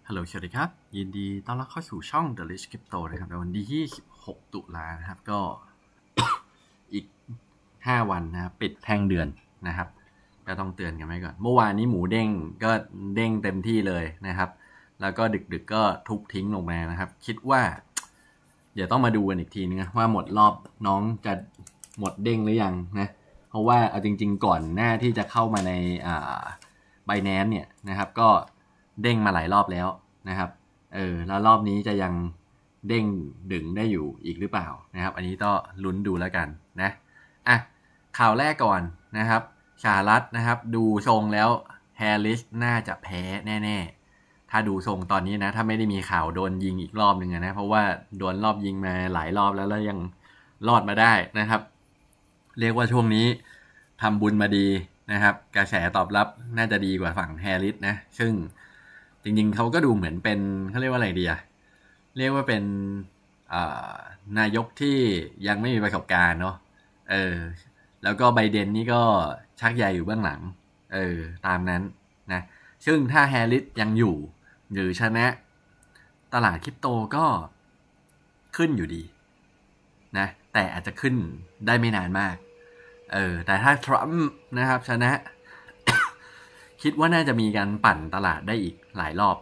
ฮัลโหลสวัสดีครับยินดีต้อนรับเข้าสู่ช่อง The Rich Crypto นะครับในวันที่26ตุลานะครับก็ อีก5วันนะครับปิดแท่งเดือนนะครับก็ต้องเตือนกันไว้ก่อนเมื่อวานนี้หมูเด้งก็เด้งเต็มที่เลยนะครับแล้วก็ดึกๆก็ทุบทิ้งลงมานะครับคิดว่าเดี๋ยวต้องมาดูกันอีกทีนึงนะว่าหมดรอบน้องจะหมดเด้งหรือยังนะเพราะว่าเอาจริงๆก่อนหน้าที่จะเข้ามาในBinance เนี่ยนะครับก็เด้งมาหลายรอบแล้วนะครับแล้วรอบนี้จะยังเด้งดึงได้อยู่อีกหรือเปล่านะครับอันนี้ก็ลุ้นดูแล้วกันนะข่าวแรกก่อนนะครับสหรัฐนะครับดูทรงแล้วแฮร์ริสน่าจะแพ้แน่ๆถ้าดูทรงตอนนี้นะถ้าไม่ได้มีข่าวโดนยิงอีกรอบนึงนะเพราะว่าโดนรอบยิงมาหลายรอบแล้วยังรอดมาได้นะครับเรียกว่าช่วงนี้ทำบุญมาดีนะครับกระแสตอบรับน่าจะดีกว่าฝั่งแฮร์ริสนะซึ่งจริงๆเขาก็ดูเหมือนเป็นเขาเรียกว่าอะไรดีอะเรียกว่าเป็นนายกที่ยังไม่มีประสบการณ์เนาะแล้วก็ไบเดนนี่ก็ชักใยอยู่เบื้องหลังตามนั้นนะซึ่งถ้าแฮร์ริสยังอยู่หรือชนะตลาดคริปโตก็ขึ้นอยู่ดีนะแต่อาจจะขึ้นได้ไม่นานมากแต่ถ้าทรัมป์นะครับชนะ คิดว่าน่าจะมีการปั่นตลาดได้อีกหลายรอบ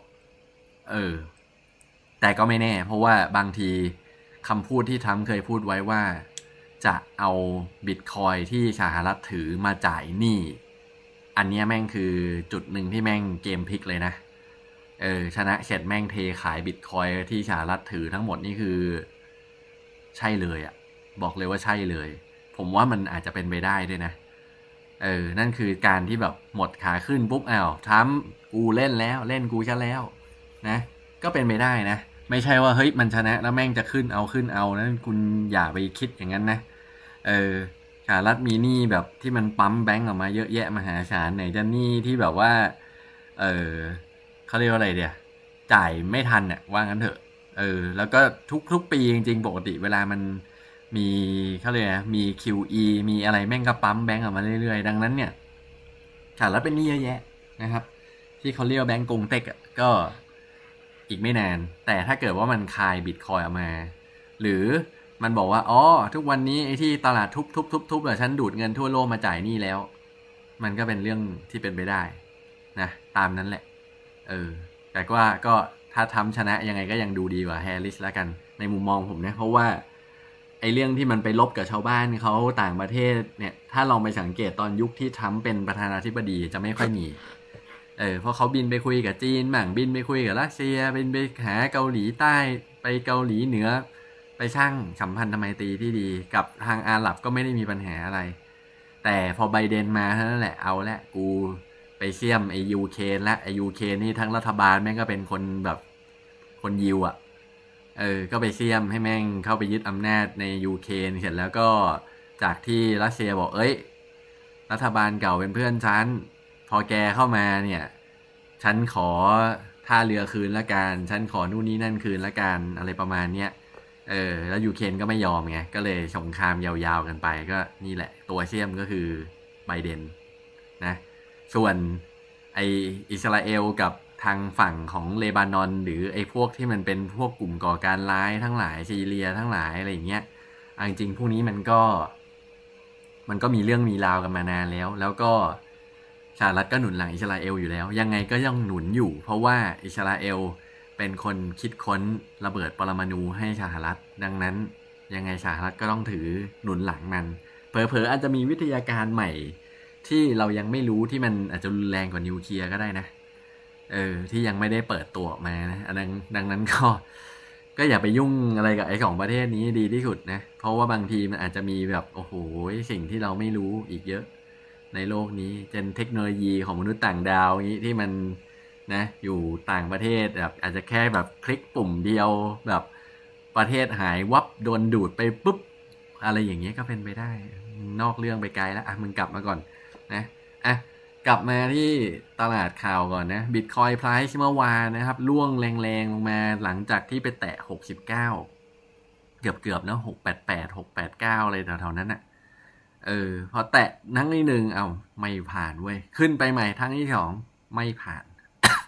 แต่ก็ไม่แน่เพราะว่าบางทีคำพูดที่ทรัมป์เคยพูดไว้ว่าจะเอาบิตคอยที่สหรัฐถือมาจ่ายหนี้อันนี้แม่งคือจุดหนึ่งที่แม่งเกมพลิกเลยนะชนะเสร็จแม่งเทขายบิตคอยที่สหรัฐถือทั้งหมดนี่คือใช่เลยอ่ะบอกเลยว่าใช่เลยผมว่ามันอาจจะเป็นไปได้ด้วยนะนั่นคือการที่แบบหมดขาขึ้นปุ๊บทรัมป์กูเล่นแล้วเล่นกูซะแล้วนะก็เป็นไปได้นะไม่ใช่ว่าเฮ้ยมันชนะแล้วแม่งจะขึ้นเอานะคุณอย่าไปคิดอย่างนั้นนะสหรัฐมีหนี้แบบที่มันปั๊มแบงก์ออกมาเยอะแยะมหาศาลไหนจะหนี้ที่แบบว่าเขาเรียกว่าอะไรเดียจ่ายไม่ทันเนี่ยว่างั้นเถอะแล้วก็ทุกปีจริงๆปกติเวลามันมีเขาเรียกนะมี QE มีอะไรแม่งก็ปั๊มแบงก์ออกมาเรื่อยๆดังนั้นเนี่ยสหรัฐเป็นหนี้เยอะแยะนะครับที่เขาเรียกแบงก์กงเต็กก็อีกไม่นานแต่ถ้าเกิดว่ามันคายบิตคอยออกมาหรือมันบอกว่าทุกวันนี้ไอ้ที่ตลาดทุบฉันดูดเงินทั่วโลกมาจ่ายหนี้แล้วมันก็เป็นเรื่องที่เป็นไปได้นะตามนั้นแหละแต่ว่าก็ถ้าทำชนะยังไงก็ยังดูดีกว่าแฮร์ริสแล้วกันในมุมมองผมนะเพราะว่าไอ้เรื่องที่มันไปลบกับชาวบ้านเขาต่างประเทศเนี่ยถ้าลองไปสังเกตตอนยุคที่ทรัมป์เป็นประธานาธิบดีจะไม่ค่อยมีเพราะเขาบินไปคุยกับจีนบ้างบินไปคุยกับรัสเซียบินไปหาเกาหลีใต้ไปเกาหลีเหนือไปสร้างสัมพันธไมตรีที่ดีกับทางอาหรับก็ไม่ได้มีปัญหาอะไรแต่พอไบเดนมาเท่านั้นแหละเอาละกูไปเสี่ยมไอ้ยูเครนและไอ้ยูเครนนี่ทั้งรัฐบาลแม่งก็เป็นคนแบบคนยิวอ่ะก็ไปเสี่ยมให้แม่งเข้าไปยึดอำนาจในยูเครนเสร็จแล้วก็จากที่รัสเซียบอกรัฐบาลเก่าเป็นเพื่อนฉันพอแกเข้ามาเนี่ยฉันขอท่าเรือคืนละกันฉันขอนู่นนี่นั่นคืนละกันอะไรประมาณเนี้ยแล้วยูเครนก็ไม่ยอมไงก็เลยสงครามยาวๆกันไปก็นี่แหละตัวเสี่ยมก็คือไบเดนนะส่วนไออิสราเอลกับทางฝั่งของเลบานอนหรือไอพวกที่มันเป็นพวกกลุ่มก่อการร้ายทั้งหลายซีเรียทั้งหลายอะไรอย่างเงี้ยจริงๆพวกนี้มันก็มีเรื่องมีราวกันมานานแล้วก็สหรัฐก็หนุนหลังอิสราเอลอยู่แล้วยังไงก็ยังหนุนอยู่เพราะว่าอิสราเอลเป็นคนคิดค้นระเบิดปรมาณูให้สหรัฐดังนั้นยังไงสหรัฐก็ต้องถือหนุนหลังมันเผลอๆอาจจะมีวิทยาการใหม่ที่เรายังไม่รู้ที่มันอาจจะรุนแรงกว่านิวเคลียร์ก็ได้นะที่ยังไม่ได้เปิดตัวออกมานะดังนั้นก็อย่าไปยุ่งอะไรกับไอ้สองประเทศนี้ดีที่สุดนะเพราะว่าบางทีมันอาจจะมีแบบโอ้โหสิ่งที่เราไม่รู้อีกเยอะในโลกนี้เทคโนโลยีของมนุษย์ต่างดาวนี้ที่มันนะอยู่ต่างประเทศแบบอาจจะแค่แบบคลิกปุ่มเดียวแบบประเทศหายวับโดนดูดไปปุ๊บอะไรอย่างเงี้ยก็เป็นไปได้นอกเรื่องไปไกลแล้วมึงกลับมาก่อนนะกลับมาที่ตลาดข่าวก่อนนะ Bitcoin Price เมื่อวานนะครับร่วงแรงๆลงมาหลังจากที่ไปแตะ69เกือบนะ688 689อะไรแถวๆนั้นน่ะพอแตะทั้งที่1ไม่ผ่านเว้ยขึ้นไปใหม่ทั้งที่2ไม่ผ่าน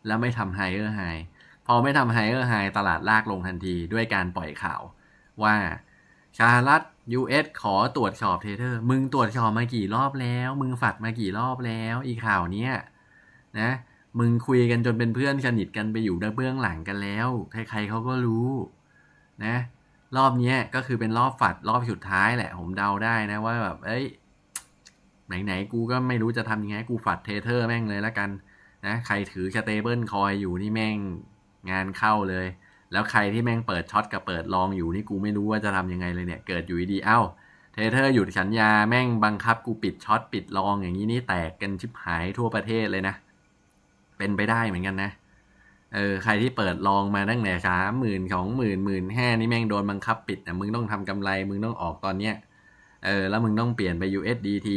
แล้วไม่ทำ higher high พอไม่ทำ higher high ตลาดลากลงทันทีด้วยการปล่อยข่าวว่าสหรัฐ US ขอตรวจสอบเทเทอร์มึงตรวจสอบมากี่รอบแล้วมึงฝัดมากี่รอบแล้วอีข่าวเนี้ยนะมึงคุยกันจนเป็นเพื่อนสนิทกันไปอยู่เบื้องหลังกันแล้วใครๆเขาก็รู้นะรอบนี้ก็คือเป็นรอบฝัดรอบสุดท้ายแหละผมเดาได้นะว่าแบบไหนกูก็ไม่รู้จะทำยังไงกูฝัดเทเทอร์แม่งเลยละกันนะใครถือสเตเบิลคอยอยู่นี่แม่งงานเข้าเลยแล้วใครที่แม่งเปิดช็อตกับเปิดลองอยู่นี่กูไม่รู้ว่าจะทำยังไงเลยเนี่ยเกิดอยู่ดีเทเทอร์หยุดสัญญาแม่งบังคับกูปิดช็อตปิดลองอย่างนี้นี่แตกกันชิบหายทั่วประเทศเลยนะเป็นไปได้เหมือนกันนะใครที่เปิดลองมาตั้งแต่30,000 20,000 15,000นี่แม่งโดนบังคับปิดนะมึงต้องทำกำไรมึงต้องออกตอนเนี้ยแล้วมึงต้องเปลี่ยนไป USDT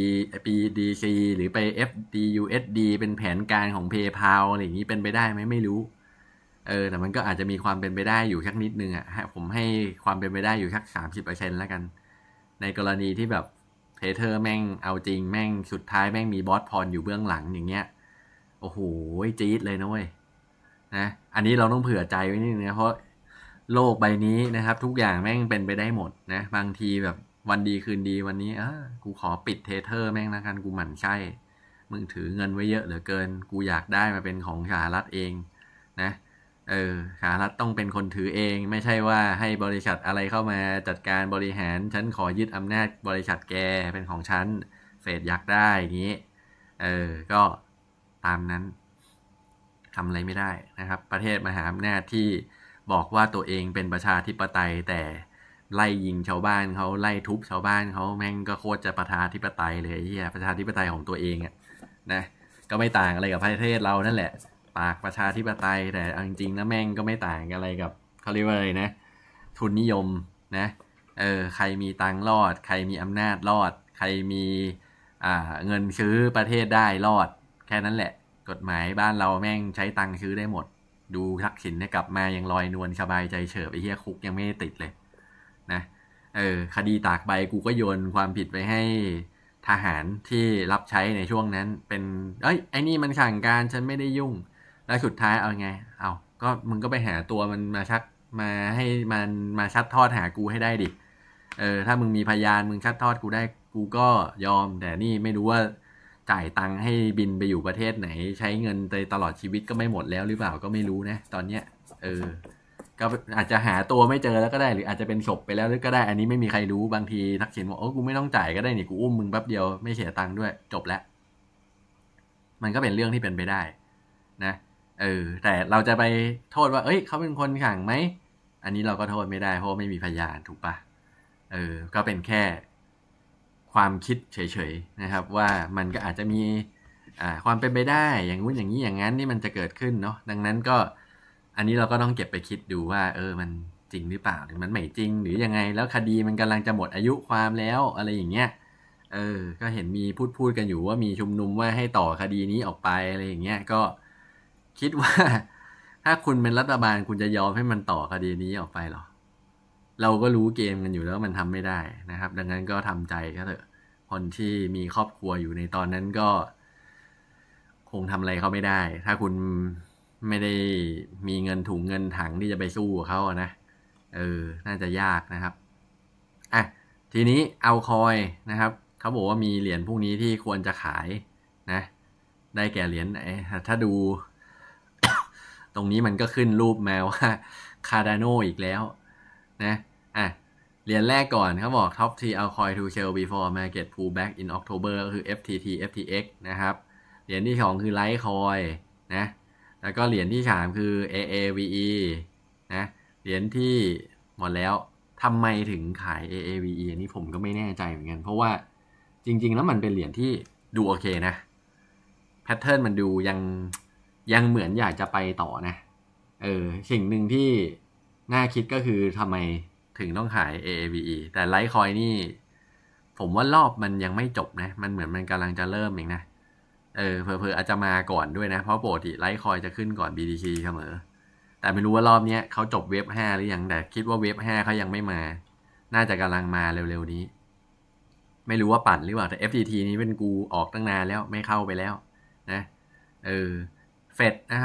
BDC หรือไป FDUSD เป็นแผนการของ PayPal อะไรอย่างนี้เป็นไปได้ไหมไม่รู้แต่มันก็อาจจะมีความเป็นไปได้อยู่สักนิดนึงผมให้ความเป็นไปได้อยู่สัก 30% แล้วกันในกรณีที่แบบเทเทอร์แม่งเอาจริงแม่งสุดท้ายแม่งมีบอสพรอยู่เบื้องหลังอย่างเงี้ยโอ้โหจี๊ดเลยนะเว้ยนะอันนี้เราต้องเผื่อใจไว้นิดนึงนะเพราะโลกใบนี้นะครับทุกอย่างแม่งเป็นไปได้หมดนะบางทีแบบวันดีคืนดีวันนี้กูขอปิดเทเทอร์แม่งแล้วกันกูหมั่นไส้มึงถือเงินไว้เยอะเหลือเกินกูอยากได้มาเป็นของสหรัฐเองนะสหรัฐต้องเป็นคนถือเองไม่ใช่ว่าให้บริษัทอะไรเข้ามาจัดการบริหารฉันขอยึดอำนาจบริษัทแกเป็นของฉันเฟดอยากได้อย่างนี้ก็ตามนั้นทำอะไรไม่ได้นะครับประเทศมหาอำนาจที่บอกว่าตัวเองเป็นประชาธิปไตยแต่ไล่ยิงชาวบ้านเขาไล่ทุบชาวบ้านเขาแม่งก็โคตรจะประชาธิปไตยเลยเฮียประชาธิปไตยของตัวเองนะก็ไม่ต่างอะไรกับประเทศเรานั่นแหละปากประชาธิปไตยแต่จริงๆนะแม่งก็ไม่ต่างอะไรกับเขาเรียกว่าอะไรนะทุนนิยมนะใครมีตังค์รอดใครมีอำนาจรอดใครมีเงินซื้อประเทศได้รอดแค่นั้นแหละกฎหมายบ้านเราแม่งใช้ตังค์ซื้อได้หมดดูทักษิณเนี่ยกลับมายังลอยนวลสบายใจเฉิบไอ้เหี้ยคุกยังไม่ได้ติดเลยนะคดีตากใบกูก็โยนความผิดไปให้ทหารที่รับใช้ในช่วงนั้นเป็นไอ้นี่มันสั่งการฉันไม่ได้ยุ่งแล้วสุดท้ายเอาไงก็มึงก็ไปหาตัวมันมาชักมาให้มันมาชัดทอดหากูให้ได้ดิถ้ามึงมีพยานมึงชัดทอดกูได้กูก็ยอมแต่นี่ไม่รู้ว่าจ่ายตังค์ให้บินไปอยู่ประเทศไหนใช้เงินไปตลอดชีวิตก็ไม่หมดแล้วหรือเปล่าก็ไม่รู้นะตอนเนี้ยก็อาจจะหาตัวไม่เจอแล้วก็ได้หรืออาจจะเป็นศพไปแล้วหรือก็ได้อันนี้ไม่มีใครรู้บางทีทักษิณบอกกูไม่ต้องจ่ายก็ได้นี่กูอุ้มมึงแป๊บเดียวไม่เสียตังค์ด้วยจบแล้วมันก็เป็นเรื่องที่เป็นไปได้นะแต่เราจะไปโทษว่าเขาเป็นคนขังไหมอันนี้เราก็โทษไม่ได้เพราะไม่มีพยานถูกปะก็เป็นแค่ความคิดเฉยๆนะครับว่ามันก็อาจจะมีความเป็นไปได้อย่างนู้นอย่างนี้อย่างนั้นนี่มันจะเกิดขึ้นเนาะดังนั้นก็อันนี้เราก็ต้องเก็บไปคิดดูว่ามันจริงหรือเปล่าหรือมันไม่จริงหรือยังไงแล้วคดีมันกำลังจะหมดอายุความแล้วอะไรอย่างเงี้ยก็เห็นมีพูดกันอยู่ว่ามีชุมนุมว่าให้ต่อคดีนี้ออกไปอะไรอย่างเงี้ยก็คิดว่าถ้าคุณเป็นรัฐบาลคุณจะยอมให้มันต่อคดีนี้ออกไปหรอเราก็รู้เกมกันอยู่แล้วมันทำไม่ได้นะครับดังนั้นก็ทำใจก็เถอะคนที่มีครอบครัวอยู่ในตอนนั้นก็คงทำอะไรเขาไม่ได้ถ้าคุณไม่ได้มีเงินถุงเงินถังที่จะไปสู้กับเขานะน่าจะยากนะครับทีนี้เอาคอยนะครับเขาบอกว่ามีเหรียญพวกนี้ที่ควรจะขายนะได้แก่เหรียญไหนถ้าดู ตรงนี้มันก็ขึ้นรูปมาว่าคาร์ดาโนอีกแล้วนะเหรียญแรกก่อนเขาบอก Top 3 altcoin to sell before market pullback in October ก็คือ FTT FTX นะครับเหรียญที่2คือ Litecoin นะแล้วก็เหรียญที่3คือ AAVE นะเหรียญที่หมดแล้วทำไมถึงขาย AAVE นี่ผมก็ไม่แน่ใจเหมือนกันเพราะว่าจริงๆแล้วมันเป็นเหรียญที่ดูโอเคนะแพทเทิร์นมันดูยังเหมือนอยากจะไปต่อนะสิ่งหนึ่งที่น่าคิดก็คือทำไมถึงต้องขาย AAVE แต่ Litecoin นี่ผมว่ารอบมันยังไม่จบนะมันเหมือนมันกำลังจะเริ่มเองนะเผลอๆอาจจะมาก่อนด้วยนะเพราะปกติ Litecoin จะขึ้นก่อน BTC เสมอแต่ไม่รู้ว่ารอบนี้เขาจบเวฟ5หรือยังแต่คิดว่าเวฟ5เขายังไม่มาน่าจะกำลังมาเร็วๆนี้ไม่รู้ว่าปั่นหรือเปล่าแต่ FTT นี้เป็นกูออกตั้งนานแล้วไม่เข้าไปแล้วนะเฟดนะครับ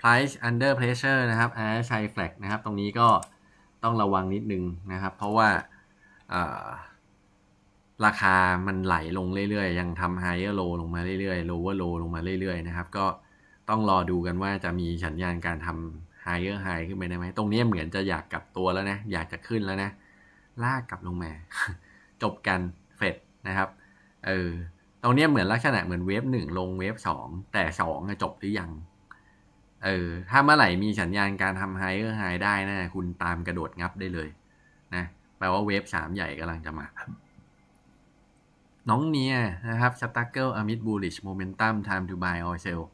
price under pressure นะครับRSI flag นะครับตรงนี้ก็ต้องระวังนิดนึงนะครับเพราะว่าราคามันไหลลงเรื่อยๆยังทำ higher low ลงมาเรื่อยๆ lower low ลงมาเรื่อยๆนะครับก็ต้องรอดูกันว่าจะมีสัญญาณการทำ higher high ขึ้นไปได้ไหมตรงนี้เหมือนจะอยากกลับตัวแล้วนะอยากจะขึ้นแล้วนะลากกลับลงมา จบกันเฟดนะครับตรงนี้เหมือนลักษณะเหมือนเวฟ1ลงเวฟ2แต่2จบหรือยังถ้าเมื่อไหร่มีสัญญาณการทำ higher high ได้นะคุณตามกระโดดงับได้เลยนะแปลว่าเวฟ3ใหญ่กำลังจะมาน้องเนียนะครับ struggle amid bullish momentum time to buy or sell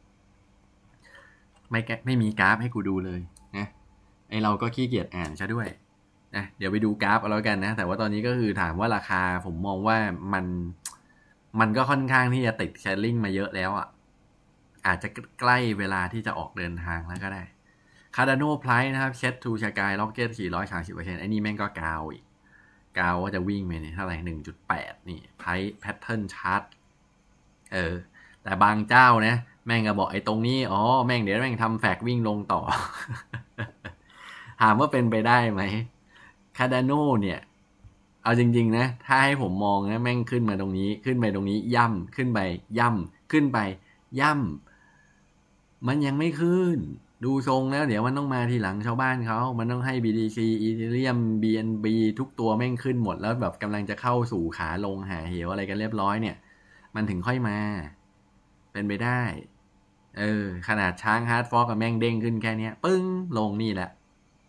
ไม่มีกราฟให้กูดูเลยนะเราก็ขี้เกียจอ่านซะด้วยนะเดี๋ยวไปดูกราฟเอาแล้วกันนะแต่ว่าตอนนี้ก็คือถามว่าราคาผมมองว่ามันก็ค่อนข้างที่จะติดแชร์ลิงมาเยอะแล้วอ่ะอาจจะใกล้เวลาที่จะออกเดินทางแล้วก็ได้ Cardano Price นะครับ Set to Sky Rocket 430% ไอ้นี่แม่งก็กาวอีกกาวว่าจะวิ่งไปเนี่ยเท่าไหร่ 1.8 นี่ Price Pattern Chart แต่บางเจ้านะแม่งก็บอกไอ้ตรงนี้แม่งเดี๋ยวแม่งทำแฟกวิ่งลงต่อ ถามว่าเป็นไปได้ไหม Cardano เนี่ยเอาจริงๆนะถ้าให้ผมมองนะแม่งขึ้นมาตรงนี้ขึ้นไปตรงนี้ย่ำขึ้นไปย่ำขึ้นไปย่ำมันยังไม่ขึ้นดูทรงแล้วเดี๋ยวมันต้องมาทีหลังชาวบ้านเขามันต้องให้ BTC Ethereum BNB ทุกตัวแม่งขึ้นหมดแล้วแบบกำลังจะเข้าสู่ขาลงหาเหวอะไรกันเรียบร้อยเนี่ยมันถึงค่อยมาเป็นไปได้ขนาดช้างฮาร์ดฟอกกับแม่งเด้งขึ้นแค่นี้ปึ้งลงนี่แหละ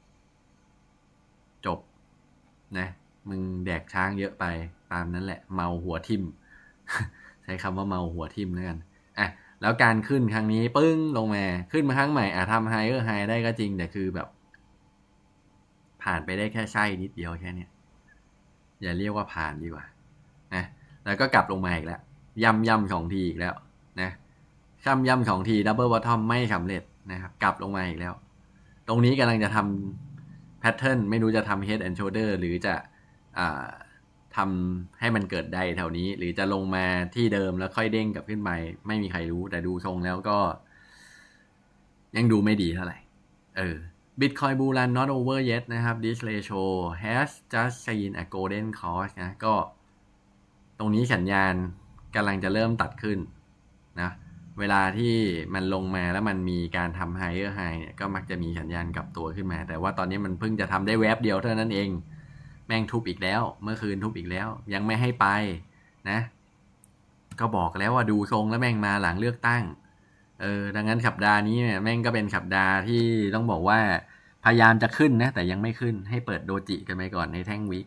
จบนะมึงแดกช้างเยอะไปตามนั้นแหละเมาหัวทิ่ม ใช้คำว่าเมาหัวทิ่มแล้วกันแล้วการขึ้นครั้งนี้ปึ้งลงมาขึ้นมาครั้งใหม่ทำไฮไฮได้ก็จริงแต่คือแบบผ่านไปได้แค่ไส้นิดเดียวแค่นี้อย่าเรียกว่าผ่านดีกว่านะแล้วก็กลับลงมาอีกแล้วย่ำ2ทีอีกแล้วนะย่ำ2ทีดับเบิลบอททอมไม่สำเร็จนะครับกลับลงมาอีกแล้วตรงนี้กำลังจะทำแพทเทิร์นไม่รู้จะทำ head and shoulder หรือจะทำให้มันเกิดไดแถวนี้หรือจะลงมาที่เดิมแล้วค่อยเด้งกลับขึ้นไปไม่มีใครรู้แต่ดูทรงแล้วก็ยังดูไม่ดีเท่าไหร่Bitcoin Bull Run not over yet นะครับ This ratio has just seen a golden cross นะก็ตรงนี้สัญญาณกำลังจะเริ่มตัดขึ้นนะเวลาที่มันลงมาแล้วมันมีการทำ higher high เนี่ยก็มักจะมีสัญญาณกลับตัวขึ้นมาแต่ว่าตอนนี้มันเพิ่งจะทำได้แวบเดียวเท่านั้นเองแม่งทุบอีกแล้วเมื่อคืนทุบอีกแล้วยังไม่ให้ไปนะก็บอกแล้วว่าดูทรงแล้วแม่งมาหลังเลือกตั้งดังนั้นสัปดาห์นี้เนี่ยแม่งก็เป็นสัปดาห์ที่ต้องบอกว่าพยายามจะขึ้นนะแต่ยังไม่ขึ้นให้เปิดโดจิกันไปก่อนในแท่งวิก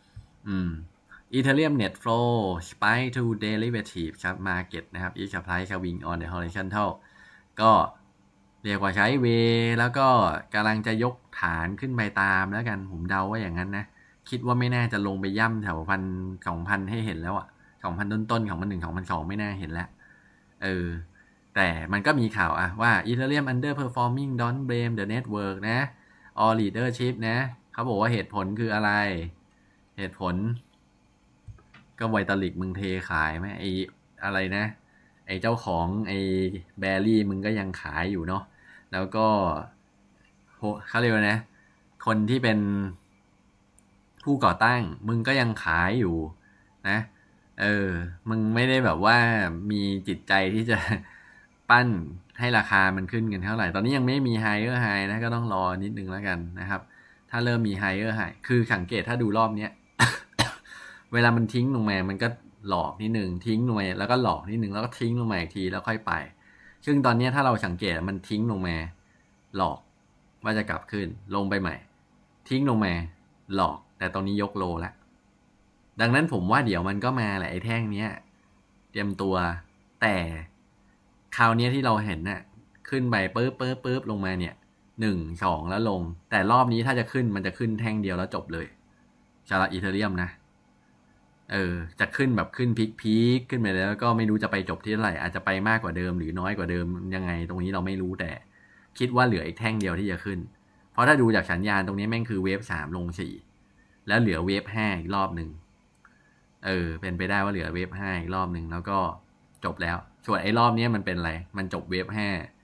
Ethereum Net Flow Spike to Derivative ครับ Market นะครับ Each Price Swing on the Horizontal ก็เรียกว่าใช้เวแล้วก็กำลังจะยกฐานขึ้นไปตามแล้วกันผมเดาว่าอย่างนั้นนะคิดว่าไม่น่าจะลงไปย่ำแถว1,200ให้เห็นแล้วอ่ะ 2,000 ต้นๆของมัน2,200ไม่น่าเห็นแล้วแต่มันก็มีข่าวว่า Ethereum underperforming don't blame the network นะ all leadership นะเขาบอกว่าเหตุผลคืออะไรเหตุผลก็ไวตาลิกมึงเทขายไหมอะไรนะไอ้เจ้าของไอ้แบรี่มึงก็ยังขายอยู่เนาะแล้วก็เขาเรียกว่านะคนที่เป็นผู้ก่อตั้งมึงก็ยังขายอยู่นะมึงไม่ได้แบบว่ามีจิตใจที่จะปั้นให้ราคามันขึ้นกันเท่าไหร่ตอนนี้ยังไม่มี higher high นะก็ต้องรอนิดนึงแล้วกันนะครับถ้าเริ่มมี higher high คือสังเกตถ้าดูรอบเนี้ย เวลามันทิ้งลงมามันก็หลอกนิดนึงทิ้งลงมาแล้วก็หลอกนิดนึงแล้วก็ทิ้งลงมาอีกทีแล้วค่อยไปซึ่งตอนนี้ถ้าเราสังเกตมันทิ้งลงมาหลอกว่าจะกลับขึ้นลงไปใหม่ทิ้งลงมาหลอกแต่ตอนนี้ยกโลแล้วดังนั้นผมว่าเดี๋ยวมันก็มาแหละไอ้แท่งเนี้ยเตรียมตัวแต่คราวนี้ที่เราเห็นน่ะขึ้นไปปึ๊บลงมาเนี่ย1 2แล้วลงแต่รอบนี้ถ้าจะขึ้นมันจะขึ้นแท่งเดียวแล้วจบเลยสำหรับอีเธอเรียมนะจะขึ้นแบบขึ้นพีคขึ้นไปแล้วก็ไม่รู้จะไปจบที่เท่าไหร่อาจจะไปมากกว่าเดิมหรือน้อยกว่าเดิมยังไงตรงนี้เราไม่รู้แต่คิดว่าเหลืออีกแท่งเดียวที่จะขึ้นเพราะถ้าดูจากสัญญาณตรงนี้แม่งคือเวฟ3ลง4แล้วเหลือเวฟ5อีกรอบนึงเป็นไปได้ว่าเหลือเวฟ5อีกรอบนึงแล้วก็จบแล้วส่วนไอ้รอบนี้มันเป็นอะไรมันจบเวฟ5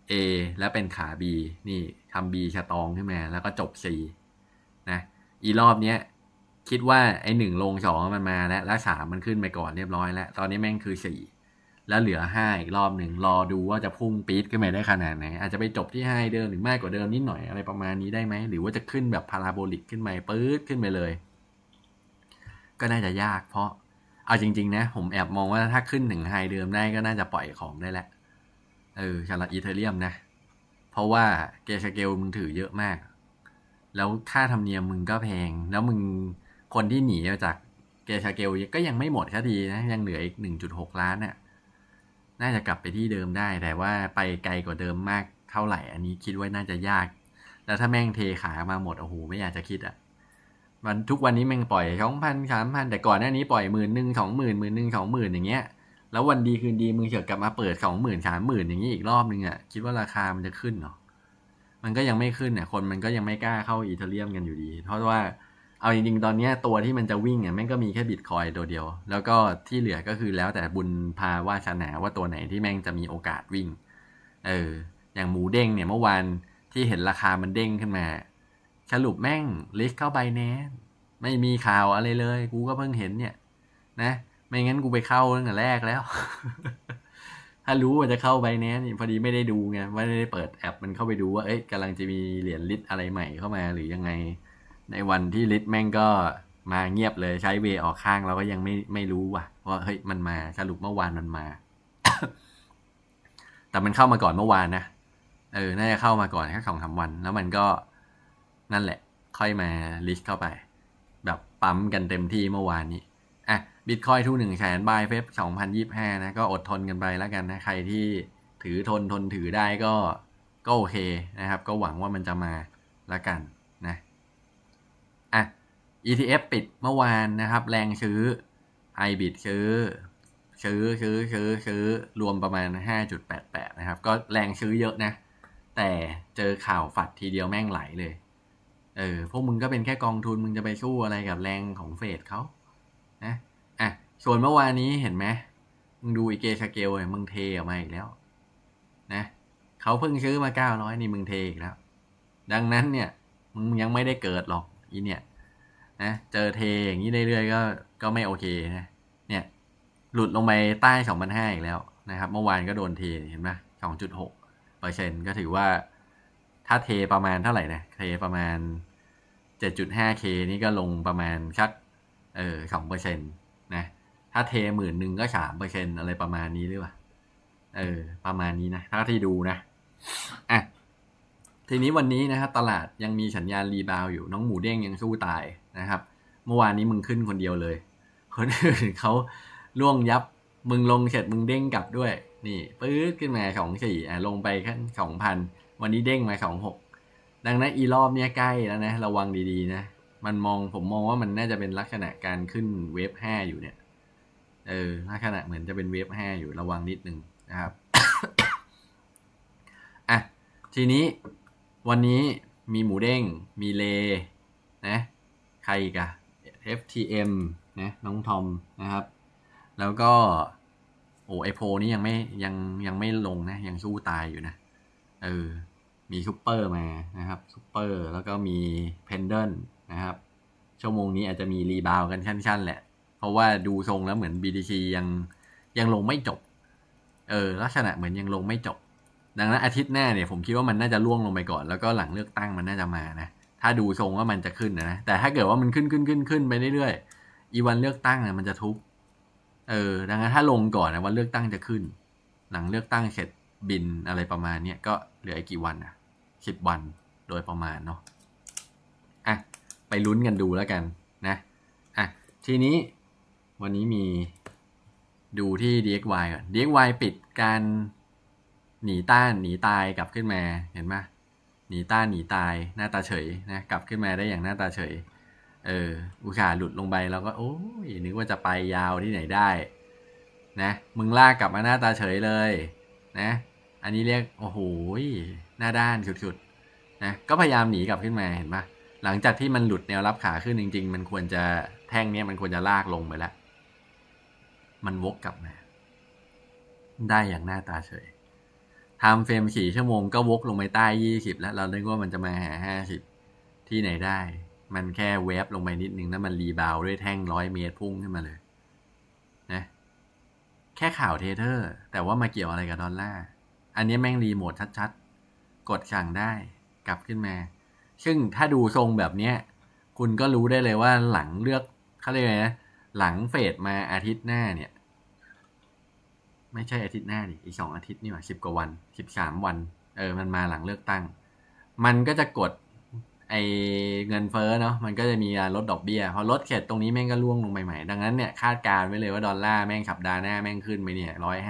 A แล้วเป็นขา B นี่ทำ B ชะตองขึ้นมาแล้วก็จบ C นะอีรอบเนี้ยคิดว่าไอ้1ลง2มันมาแล้ว3มันขึ้นไปก่อนเรียบร้อยแล้วตอนนี้แม่งคือ4แล้วเหลือ5อีกรอบหนึ่งรอดูว่าจะพุ่งปี๊ดขึ้นไปได้ขนาดไหนอาจจะไปจบที่5เดิมหรือมากกว่าเดิมนิดหน่อยอะไรประมาณนี้ได้ไหมหรือว่าจะขึ้นแบบพาราโบลิกขึ้นไปปื๊ดขึ้นไปเลยก็น่าจะยากเพราะเอาจริงๆนะผมแอบมองว่าถ้าขึ้นถึงไฮเดิมได้ก็น่าจะปล่อยของได้แหละสำหรับอีเธเรียมนะเพราะว่าเกสเกลมึงถือเยอะมากแล้วค่าธรรมเนียมมึงก็แพงแล้วมึงคนที่หนีจากเกสเกลก็ยังไม่หมดแค่ดีนะยังเหลืออีก 1.6 ล้านน่ะน่าจะกลับไปที่เดิมได้แต่ว่าไปไกลกว่าเดิมมากเท่าไหร่อันนี้คิดว่าน่าจะยากแล้วถ้าแม่งเทขามาหมดโอ้โหไม่อยากจะคิดอ่ะวันทุกวันนี้แม่งปล่อย 2,000 3,000 แต่ก่อนหน้านี้ปล่อย 10,000 20,000 10,000 20,000 อย่างเงี้ยแล้ววันดีคืนดีมึงเฉยกลับมาเปิด 20,000 30,000 อย่างงี้อีกรอบนึงอ่ะคิดว่าราคามันจะขึ้นเหรอมันก็ยังไม่ขึ้นเนี่ยคนมันก็ยังไม่กล้าเข้าอีเธเรียมกันอยู่ดีเพราะว่าเอาจริงๆตอนนี้ตัวที่มันจะวิ่งอ่ะแม่งก็มีแค่บิตคอยตัวเดียวแล้วก็ที่เหลือก็คือแล้วแต่บุญพาวาสนาว่าตัวไหนที่แม่งจะมีโอกาสวิ่งอย่างหมูเด้งเนี่ยเมื่อวานที่เห็นราคามันเด้งขึ้นมาสรุปแม่งลิสต์เข้าไปแน่ไม่มีข่าวอะไรเลยกูก็เพิ่งเห็นเนี่ยนะไม่งั้นกูไปเข้าตั้งแต่แรกแล้ว ถ้ารู้ว่าจะเข้าไปแน่นี่พอดีไม่ได้ดูไงไม่ได้เปิดแอปมันเข้าไปดูว่าเอ้ยกำลังจะมีเหรียญลิสต์อะไรใหม่เข้ามาหรือยังไงในวันที่ลิสต์แม่งก็มาเงียบเลยใช้เวออกข้างเราก็ยังไม่รู้ว่ะว่าเฮ้ยมันมาสรุปเมื่อวานมันมา แต่มันเข้ามาก่อนเมื่อวานนะน่าจะเข้ามาก่อนแค่2-3 วันแล้วมันก็นั่นแหละค่อยมาลิสต์เข้าไปแบบปั๊มกันเต็มที่เมื่อวานนี้บิตคอยน์ทุก100,000 บายเฟบ2025นะก็อดทนกันไปแล้วกันนะใครที่ถือทนถือได้ก็โอเคนะครับก็หวังว่ามันจะมาแล้วกันนะETF ปิดเมื่อวานนะครับแรงซื้อ iBit ซื้อรวมประมาณ 5.88 นะครับก็แรงซื้อเยอะนะแต่เจอข่าวฝัดทีเดียวแม่งไหลเลยพวกมึงก็เป็นแค่กองทุนมึงจะไปสู้อะไรกับแรงของเฟดเขานะส่วนเมื่อวานนี้เห็นไหมมึงดูอีเกสเกลเนี่ยมึงเทออกมาอีกแล้วนะเขาเพิ่งซื้อมา900นี่มึงเทอีกแล้วดังนั้นเนี่ยมึงยังไม่ได้เกิดหรอกอีเนี่ยนะเจอเทอย่างนี้เรื่อยๆก็ไม่โอเคนะเนี่ยหลุดลงไปใต้ 2,500 อีกแล้วนะครับเมื่อวานก็โดนเทเห็นไหม 2.6% ก็ถือว่าถ้าเทประมาณเท่าไหร่นะเทประมาณ 7.5K นี่ก็ลงประมาณสัก2%นะถ้าเท10,000ก็ 3% อะไรประมาณนี้หรือเปล่าประมาณนี้นะถ้าที่ดูนะทีนี้วันนี้นะครับตลาดยังมีสัญญาณรีบาวอยู่น้องหมูเด้งยังสู้ตายนะครับเมื่อวานนี้มึงขึ้นคนเดียวเลยคนอื่นเขาล่วงยับมึงลงเสร็จมึงเด้งกลับด้วยนี่ปื๊ดขึ้นมา24ลงไปแค่ 2,000 วันนี้เด้งมา26ดังนั้นอีรอบเนี้ยใกล้แล้วนะระวังดีๆนะผมมองว่ามันน่าจะเป็นลักษณะการขึ้นเวฟ5อยู่เนี่ยลักษณะเหมือนจะเป็นเวฟ5อยู่ระวังนิดนึงนะครับ ทีนี้วันนี้มีหมูเด้งมีเลนะใครอีกFTM นะน้องทอมนะครับแล้วก็ไอโพนี่ยังไม่ลงนะยังสู้ตายอยู่นะมีซุปเปอร์มานะครับซุปเปอร์แล้วก็มีเพนเดิลนะครับชั่วโมงนี้อาจจะมีรีบาวกันชั้นๆแหละเพราะว่าดูทรงแล้วเหมือน BTC ยังลงไม่จบลักษณะเหมือนยังลงไม่จบดังนั้นอาทิตย์หน้าเนี่ยผมคิดว่ามันน่าจะล่วงลงไปก่อนแล้วก็หลังเลือกตั้งมันน่าจะมานะถ้าดูทรงว่ามันจะขึ้นนะแต่ถ้าเกิดว่ามันขึ้นไปเรื่อยๆอีวันเลือกตั้งเนี่ยมันจะทุบดังนั้นถ้าลงก่อนนะวันเลือกตั้งจะขึ้นหลังเลือกตั้งเสร็จบินอะไรประมาณเนี้ยก็เหลืออีกกี่วัน10 วันโดยประมาณเนาะไปลุ้นกันดูแล้วกันนะทีนี้วันนี้มีดูที่ DXY ก่อน DXY ปิดการหนีต้านหนีตายกลับขึ้นมาเห็นไหมหนีต้านหนีตายหน้าตาเฉยนะกลับขึ้นมาได้อย่างหน้าตาเฉยอุตส่าห์หลุดลงไปแล้วก็โอ้ยนึกว่าจะไปยาวที่ไหนได้นะมึงลากกลับมาหน้าตาเฉยเลยนะอันนี้เรียกโอ้โหหน้าด้านสุดๆนะก็พยายามหนีกลับขึ้นมาเห็นไหมหลังจากที่มันหลุดแนวรับขาขึ้นจริงๆมันควรจะแท่งนี้มันควรจะลากลงไปแล้วมันวกกลับมาได้อย่างหน้าตาเฉยม์เฟรม4 ชั่วโมงก็วกลงไปใต้20แล้วเราคิดว่ามันจะมาหา50ที่ไหนได้มันแค่เวฟลงไปนิดนึงแล้วมันรีบาวด้วยแท่ง100 เมตรพุ่งขึ้นมาเลยนะแค่ข่าวเทเทอร์แต่ว่ามาเกี่ยวอะไรกับดอลลาร์อันนี้แม่งรีโมทชัดๆกดสั่งได้กลับขึ้นมาซึ่งถ้าดูทรงแบบเนี้ยคุณก็รู้ได้เลยว่าหลังเลือกเขาเรียกไงนะหลังเฟดมาอาทิตย์หน้าเนี่ยไม่ใช่อาทิตย์หน้าดิอีก2 อาทิตย์นี่หว่า10 กว่าวัน13 วันมันมาหลังเลือกตั้งมันก็จะกดไอเงินเฟ้อเนาะมันก็จะมีลดดอกเบี้ยพอลดเสร็จตรงนี้แม่งก็ร่วงลงไปใหม่ดังนั้นเนี่ยคาดการไว้เลยว่าดอลลาร์แม่งสัปดาห์หน้าแม่งขึ้นไปเนี่ย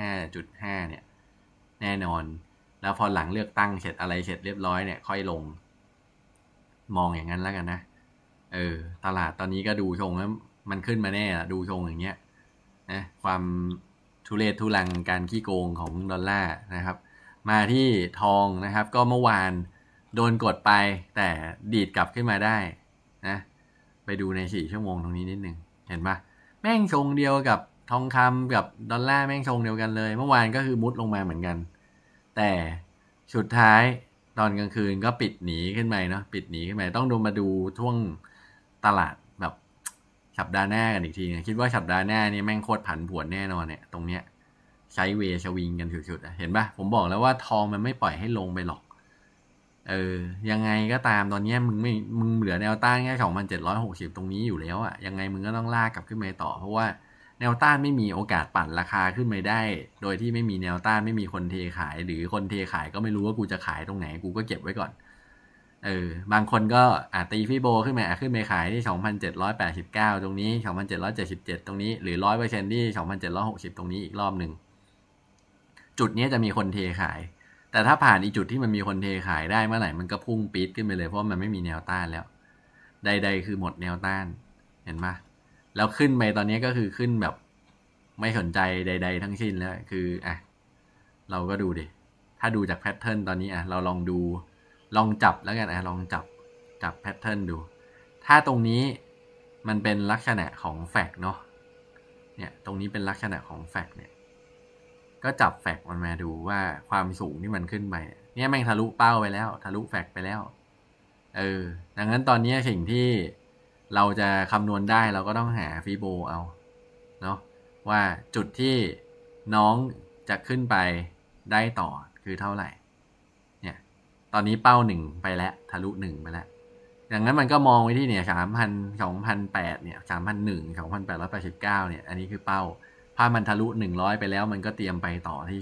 105.5เนี่ยแน่นอนแล้วพอหลังเลือกตั้งเสร็จอะไรเสร็จเรียบร้อยเนี่ยค่อยลงมองอย่างนั้นแล้วกันนะตลาดตอนนี้ก็ดูทรงแล้วมันขึ้นมาแน่ละดูทรงอย่างเงี้ยนะความทุเรศทุลังการขี้โกงของดอลลาร์นะครับมาที่ทองนะครับก็เมื่อวานโดนกดไปแต่ดีดกลับขึ้นมาได้นะไปดูใน4 ชั่วโมงตรงนี้นิดนึงเห็นปะแม่งทรงเดียวกับทองคำกับดอลลาร์แม่งทรงเดียวกันเลยเมื่อวานก็คือมุดลงมาเหมือนกันแต่สุดท้ายตอนกลางคืนก็ปิดหนีขึ้นไปเนาะปิดหนีขึ้นไปต้องดูมาดูช่วงตลาดแบบสัปดาห์หน้ากันอีกทีนะคิดว่าสัปดาห์หน้านี่แม่งโคตรผันผวนแน่นอนเนี่ยตรงเนี้ยใช้เวสวิงกันสุดๆเห็นปะผมบอกแล้วว่าทองมันไม่ปล่อยให้ลงไปหรอกยังไงก็ตามตอนนี้มึงเหลือแนวต้านแค่2,760ตรงนี้อยู่แล้วอ่ะยังไงมึงก็ต้องลากกลับขึ้นไปต่อเพราะว่าแนวต้านไม่มีโอกาสปั่นราคาขึ้นไปได้โดยที่ไม่มีแนวต้านไม่มีคนเทขายหรือคนเทขายก็ไม่รู้ว่ากูจะขายตรงไหนกูก็เก็บไว้ก่อนบางคนก็ตีฟิโบขึ้นไปขายที่2,789ตรงนี้2,777ตรงนี้หรือ 100% ที่2,760ตรงนี้อีกรอบนึงจุดนี้จะมีคนเทขายแต่ถ้าผ่านอีจุดที่มันมีคนเทขายได้เมื่อไหร่มันก็พุ่งปี๊ดขึ้นไปเลยเพราะมันไม่มีแนวต้านแล้วใดๆคือหมดแนวต้านเห็นปะแล้วขึ้นไปตอนนี้ก็คือขึ้นแบบไม่สนใจใดๆทั้งสิ้นแล้วคือเราก็ดูดิถ้าดูจากแพทเทิร์นตอนนี้เราลองจับแล้วกันลองจับแพทเทิร์นดูถ้าตรงนี้มันเป็นลักษณะของแฟกเนาะเนี่ยตรงนี้เป็นลักษณะของแฟกเนี่ยก็จับแฟกมันมาดูว่าความสูงที่มันขึ้นไปเนี่ยแม่งทะลุเป้าไปแล้วทะลุแฟกไปแล้วดังนั้นตอนนี้สิ่งที่เราจะคำนวณได้เราก็ต้องหาฟิโบเอาเนาะว่าจุดที่น้องจะขึ้นไปได้ต่อคือเท่าไหร่เนี่ยตอนนี้เป้า1ไปแล้วทะลุ1ไปแล้วดังนั้นมันก็มองไว้ที่เนี่ย3,000 2,800เนี่ย3,001 2,889เนี่ยอันนี้คือเป้าถ้ามันทะลุ100ไปแล้วมันก็เตรียมไปต่อที่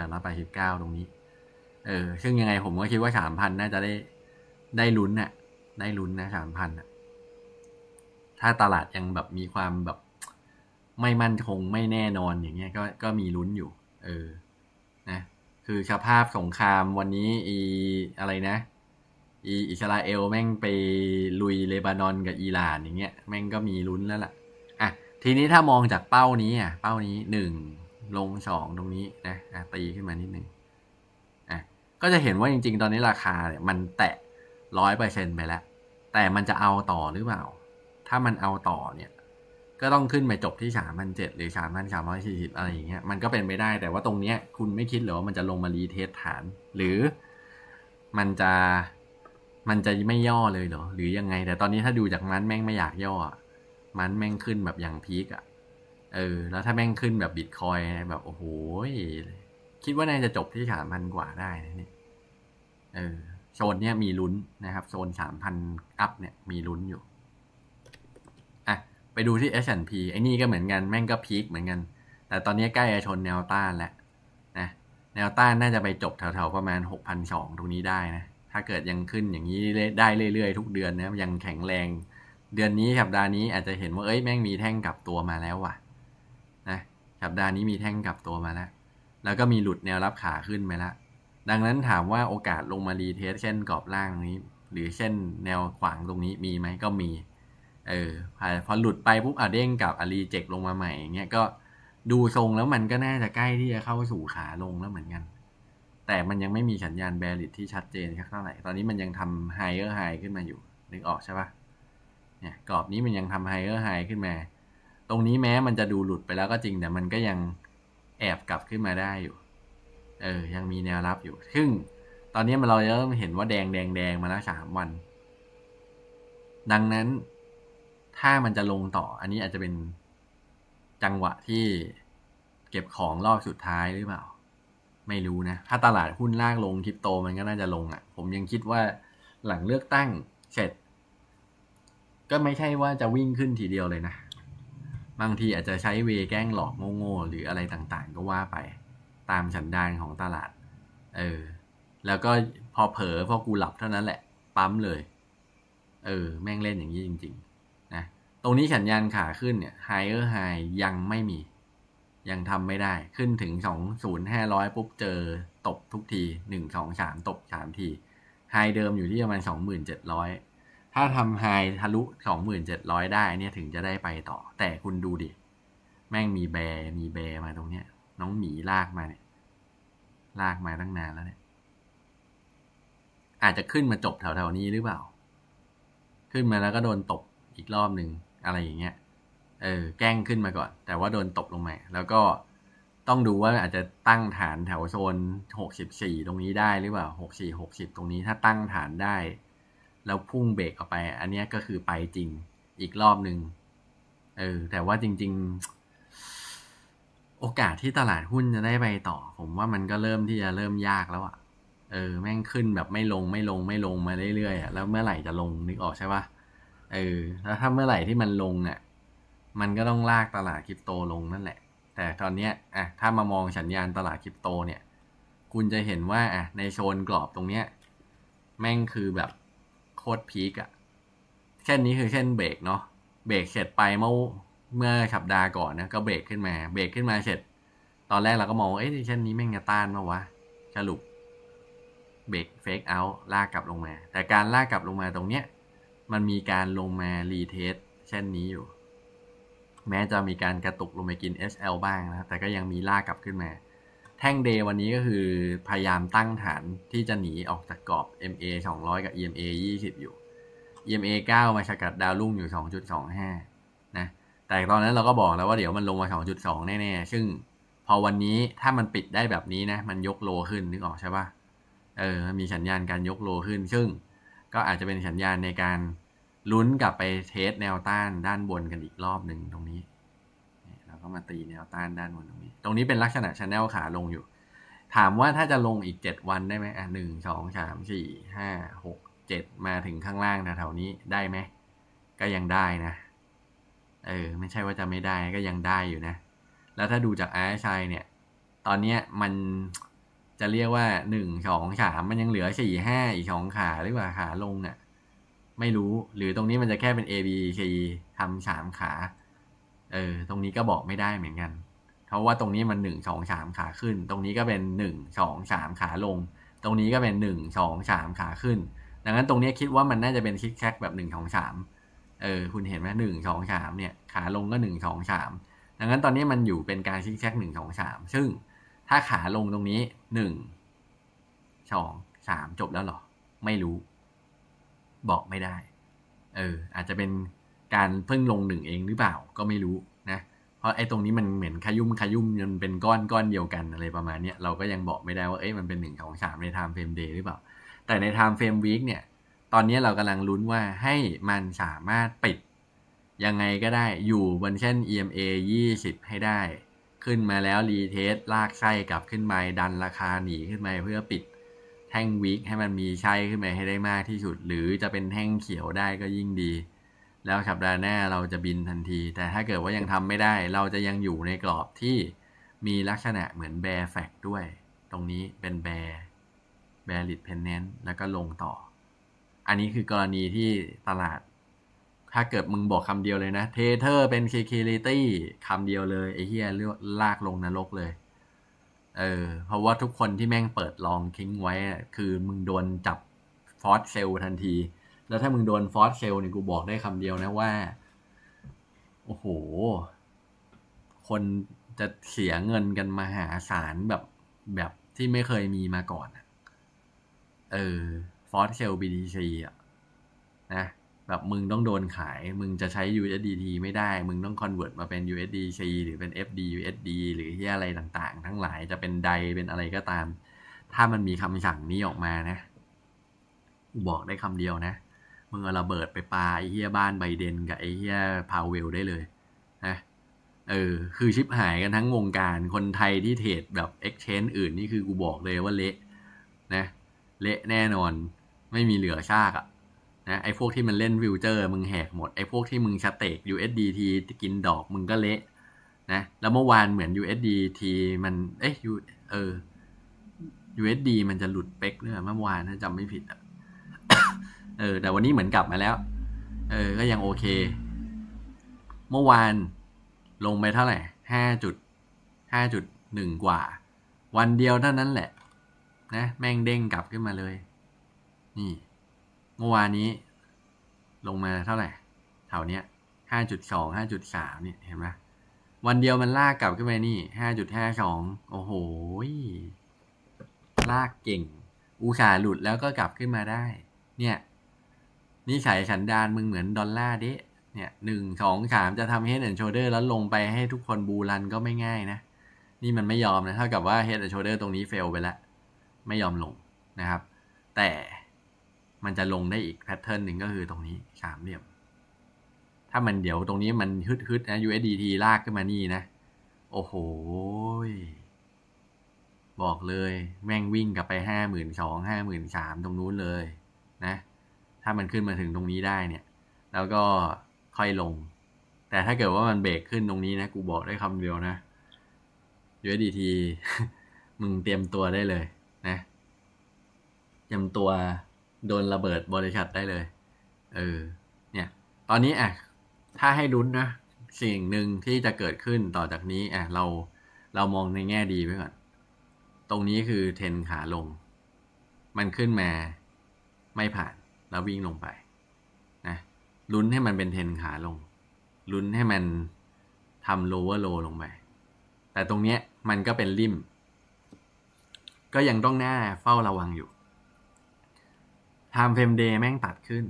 2,889ตรงนี้ซึ่งยังไงผมก็คิดว่า 3,000 น่าจะได้ลุ้นน่ะได้ลุ้นนะ 3,000 น่ะถ้าตลาดยังแบบมีความแบบไม่มั่นคงไม่แน่นอนอย่างเงี้ยก็มีลุ้นอยู่นะคือสภาพสงครามวันนี้อะไรนะอิสราเอลแม่งไปลุยเลบานอนกับอิหร่านอย่างเงี้ยแม่งก็มีลุ้นแล้วล่ะทีนี้ถ้ามองจากเป้านี้เป้านี้1ลง2ตรงนี้นะตีขึ้นมานิดนึงก็จะเห็นว่าจริงๆตอนนี้ราคาเนี่ยมันแตะ 100% ไปแล้วแต่มันจะเอาต่อหรือเปล่าถ้ามันเอาต่อเนี่ยก็ต้องขึ้นไปจบที่ 3,700 หรือ 3,340 อะไรอย่างเงี้ยมันก็เป็นไปได้แต่ว่าตรงเนี้ยคุณไม่คิดหรอว่ามันจะลงมารีเทสฐานหรือมันจะไม่ย่อเลยเหรอหรือยังไงแต่ตอนนี้ถ้าดูจากมันแม่งไม่อยากย่อมันแม่งขึ้นแบบอย่างพีคแล้วถ้าแม่งขึ้นแบบบิตคอยแบบโอ้โหคิดว่าน่าจะจบที่ 3,000 กว่าได้นะนี่โซนเนี้ยมีลุ้นนะครับโซน 3,000 อัพเนี่ยมีลุ้นอยู่ไปดูที่ S&P ไอ้นี่ก็เหมือนกันแม่งก็พีคเหมือนกันแต่ตอนนี้ใกล้จะชนแนวต้านแล้วนะแนวต้านน่าจะไปจบแถวๆประมาณ 6,200 ตรงนี้ได้นะถ้าเกิดยังขึ้นอย่างนี้ได้เรื่อยๆทุกเดือนนะยังแข็งแรงเดือนนี้สัปดาห์นี้อาจจะเห็นว่าแม่งมีแท่งกลับตัวมาแล้วว่ะนะสัปดาห์นี้มีแท่งกลับตัวมาแล้วก็มีหลุดแนวรับขาขึ้นไปแล้วดังนั้นถามว่าโอกาสลงมารีเทสเช่นกรอบล่างนี้หรือเช่นแนวขวางตรงนี้มีไหมก็มีพอหลุดไปปุ๊บเด้งกับรีเจ็คลงมาใหม่อย่างเงี้ยก็ดูทรงแล้วมันก็น่าจะใกล้ที่จะเข้าสู่ขาลงแล้วเหมือนกันแต่มันยังไม่มีสัญญาณแบริชที่ชัดเจนเท่าไหร่ตอนนี้มันยังทำไฮเออร์ไฮขึ้นมาอยู่นึกออกใช่ปะเนี่ยกรอบนี้มันยังทำไฮเออร์ไฮขึ้นมาตรงนี้แม้มันจะดูหลุดไปแล้วก็จริงแต่มันก็ยังแอบกลับขึ้นมาได้อยู่ยังมีแนวรับอยู่ซึ่งตอนนี้เราเริ่มเห็นว่าแดงมาแล้ว3 วันดังนั้นถ้ามันจะลงต่ออันนี้อาจจะเป็นจังหวะที่เก็บของรอบสุดท้ายหรือเปล่าไม่รู้นะถ้าตลาดหุ้นลากลงคริปโตมันก็น่าจะลงผมยังคิดว่าหลังเลือกตั้งเสร็จก็ไม่ใช่ว่าจะวิ่งขึ้นทีเดียวเลยนะบางทีอาจจะใช้เวแกล้งหลอกโง่ๆหรืออะไรต่างๆก็ว่าไปตามสันดานของตลาดแล้วก็พอเผลอพอกูหลับเท่านั้นแหละปั๊มเลยแม่งเล่นอย่างนี้จริงๆนะตรงนี้สัญญาณขาขึ้นเนี่ย higher high ยังไม่มียังทำไม่ได้ขึ้นถึง 20,500 ปุ๊บเจอตบทุกที1 2 3ตบ3ทีไฮเดิมอยู่ที่ประมาณ 2,700 ถ้าทำไฮทะลุ 2,700 ได้เนี่ยถึงจะได้ไปต่อแต่คุณดูดิแม่งมีแบร์มาตรงเนี้ยน้องหมีลากมาเนี่ยลากมาตั้งนานแล้วเนี่ยอาจจะขึ้นมาจบแถวๆนี้หรือเปล่าขึ้นมาแล้วก็โดนตบอีกรอบหนึ่งอะไรอย่างเงี้ยแกล้งขึ้นมาก่อนแต่ว่าโดนตบลงมาแล้วก็ต้องดูว่าอาจจะตั้งฐานแถวโซน64ตรงนี้ได้หรือเปล่า64-60ตรงนี้ถ้าตั้งฐานได้แล้วพุ่งเบรกออกไปอันนี้ก็คือไปจริงอีกรอบหนึ่งแต่ว่าจริงๆโอกาสที่ตลาดหุ้นจะได้ไปต่อผมว่ามันก็เริ่มที่จะเริ่มยากแล้วแม่งขึ้นแบบไม่ลงมาเรื่อยๆแล้วเมื่อไหร่จะลงนึกออกใช่ปะแล้วถ้าเมื่อไหร่ที่มันลงมันก็ต้องลากตลาดคริปโตลงนั่นแหละแต่ตอนเนี้ยถ้ามามองสัญญาณตลาดคริปโตเนี่ยคุณจะเห็นว่าในโซนกรอบตรงเนี้ยแม่งคือแบบโคตรพีคเช่นนี้คือเช่นเบรกเนาะเบรกเสร็จไปเมื่อสัปดาห์ก่อนนะก็เบรกขึ้นมาเสร็จตอนแรกเราก็มองเช่นนี้แม่งจะต้านมาวะสรุปเบรกเฟกเอาท์ลากกลับลงมาแต่การลากกลับลงมาตรงเนี้ยมันมีการลงมารีเทสเช่นนี้อยู่แม้จะมีการกระตุกลงไปกิน SL บ้างนะแต่ก็ยังมีลากกลับขึ้นมาแท่งเดย์วันนี้ก็คือพยายามตั้งฐานที่จะหนีออกจากกรอบ MA 200กับ EMA 20อยู่ EMA 9มาสกัดดาวรุ่งอยู่ 2.25 นะแต่ตอนนั้นเราก็บอกแล้วว่าเดี๋ยวมันลงมา 2.2 แน่ๆซึ่งพอวันนี้ถ้ามันปิดได้แบบนี้นะมันยกโลขึ้นนึกออกใช่ปะมันมีสัญญาณการยกโลขึ้นซึ่งก็อาจจะเป็นสัญญาณในการลุ้นกลับไปเทสแนวต้านด้านบนกันอีกรอบหนึ่งตรงนี้เราก็มาตีแนวต้านด้านบนตรงนี้เป็นลักษณะ channel ขาลงอยู่ถามว่าถ้าจะลงอีก7วันได้ไหม1 2 3 4 5 6 7มาถึงข้างล่างแถวๆนี้ได้ไหมก็ยังได้นะไม่ใช่ว่าจะไม่ได้ก็ยังได้อยู่นะแล้วถ้าดูจาก RSI เนี่ยตอนนี้มันจะเรียกว่า1 2 3มันยังเหลือ4 5อีก2ขาหรือว่าขาลงไม่รู้หรือตรงนี้มันจะแค่เป็น A B C ทำ3ขาตรงนี้ก็บอกไม่ได้เหมือนกันเพราะว่าตรงนี้มัน1 2 3ขาขึ้นตรงนี้ก็เป็น1 2 3ขาลงตรงนี้ก็เป็น1 2 3ขาขึ้นดังนั้นตรงนี้คิดว่ามันน่าจะเป็นซิกแซกแบบ1 2 3คุณเห็นไหม1 2 3เนี่ยขาลงก็1 2 3ดังนั้นตอนนี้มันอยู่เป็นการซิกแซก1 2 3ซึ่งถ้าขาลงตรงนี้1 2 3จบแล้วหรอไม่รู้บอกไม่ได้อาจจะเป็นการเพิ่งลง1เองหรือเปล่าก็ไม่รู้นะเพราะไอ้ตรงนี้มันเหมือนขยุ่มมันเป็นก้อนเดียวกันอะไรประมาณนี้เราก็ยังบอกไม่ได้ว่ามันเป็น1 2 3ใน time frame day หรือเปล่าแต่ใน time frame week เนี่ยตอนนี้เรากำลังลุ้นว่าให้มันสามารถปิดยังไงก็ได้อยู่บนเส้น EMA 20ให้ได้ขึ้นมาแล้วรีเทสลากไส้กลับขึ้นมาดันราคาหนีขึ้นมาเพื่อปิดแท่งวิกให้มันมีไส้ขึ้นไปให้ได้มากที่สุดหรือจะเป็นแท่งเขียวได้ก็ยิ่งดีแล้วสัปดาห์หน้าเราจะบินทันทีแต่ถ้าเกิดว่ายังทำไม่ได้เราจะยังอยู่ในกรอบที่มีลักษณะเหมือนแบร์แฟกด้วยตรงนี้เป็นแบร์ลิดเพนเนนต์แล้วก็ลงต่ออันนี้คือกรณีที่ตลาดถ้าเกิดมึงบอกคำเดียวเลยนะเทเทอร์เป็น security คำเดียวเลยไอ้เหี้ยลากลงนรกเลยเพราะว่าทุกคนที่แม่งเปิดลองทิ้งไว้คือมึงโดนจับฟอร์สเซลทันทีแล้วถ้ามึงโดนฟอร์สเซลเนี่ยกูบอกได้คำเดียวนะว่าโอ้โหคนจะเสียเงินกันมหาศาลแบบที่ไม่เคยมีมาก่อนฟอร์สเซล BTC นะแแบบมึงต้องโดนขายมึงจะใช้ USDT ไม่ได้มึงต้อง convert มาเป็น USDC หรือเป็น FD USD หรือที่อะไรต่างๆทั้งหลายจะเป็นไดเป็นอะไรก็ตามถ้ามันมีคำสั่งนี้ออกมานะบอกได้คำเดียวนะมึงเอาระเบิดไปปาไอ้เหี้ยบ้านไบเดนกับไอ้เหี้ยพาวเวลได้เลยนะคือชิบหายกันทั้งวงการคนไทยที่เทรดแบบ exchange อื่นนี่คือกูบอกเลยว่าเละนะเละแน่นอนไม่มีเหลือซากอ่ะนะไอ้พวกที่มันเล่นฟิวเจอร์มึงแหกหมดไอ้พวกที่มึงสเต็ก USDT กินดอกมึงก็เละนะแล้วเมื่อวานเหมือน USDT มันUSD มันจะหลุดเป๊กเนี่ยเมื่อวานถ้าจำไม่ผิดอ่ะแต่วันนี้เหมือนกลับมาแล้วก็ยังโอเคเมื่อวานลงไปเท่าไหร่5.1 กว่าวันเดียวเท่านั้นแหละนะแม่งเด้งกลับขึ้นมาเลยนี่เมื่อวานนี้ลงมาเท่าไหร่แถวเนี้ย5.2 5.3 นี่เห็นไหมวันเดียวมันลากกลับขึ้นมานี่5.52โอ้โหลากเก่งอุตส่าห์หลุดแล้วก็กลับขึ้นมาได้เนี่ยนิสัยสันดานมึงเหมือนดอลลาร์เด้เนี่ย1 2 3จะทำ Head and Shoulder แล้วลงไปให้ทุกคนบูรันก็ไม่ง่ายนะนี่มันไม่ยอมนะเท่ากับว่า Head and Shoulder ตรงนี้เฟลไปแล้วไม่ยอมลงนะครับแต่มันจะลงได้อีกแพทเทิร์นหนึ่งก็คือตรงนี้สามเหลี่ยมถ้ามันเดี๋ยวตรงนี้มันฮึดนะ USDT ลากขึ้นมานี่นะโอ้โหบอกเลยแม่งวิ่งกลับไป52,000 53,000ตรงนู้นเลยนะถ้ามันขึ้นมาถึงตรงนี้ได้เนี่ยแล้วก็ค่อยลงแต่ถ้าเกิดว่ามันเบรกขึ้นตรงนี้นะกูบอกได้คำเดียวนะ USDT มึงเตรียมตัวได้เลยนะเตรียมตัวโดนระเบิดบริษัทได้เลยเนี่ยตอนนี้ถ้าให้ลุ้นนะสิ่งหนึ่งที่จะเกิดขึ้นต่อจากนี้เรามองในแง่ดีไว้ก่อนตรงนี้คือเทรนขาลงมันขึ้นมาไม่ผ่านแล้ววิ่งลงไปนะลุ้นให้มันเป็นเทรนขาลงลุ้นให้มันทำ lower low ลงไปแต่ตรงเนี้ยมันก็เป็นริมก็ยังต้องหน้าเฝ้าระวังอยู่time frame day แม่งตัดขึ้น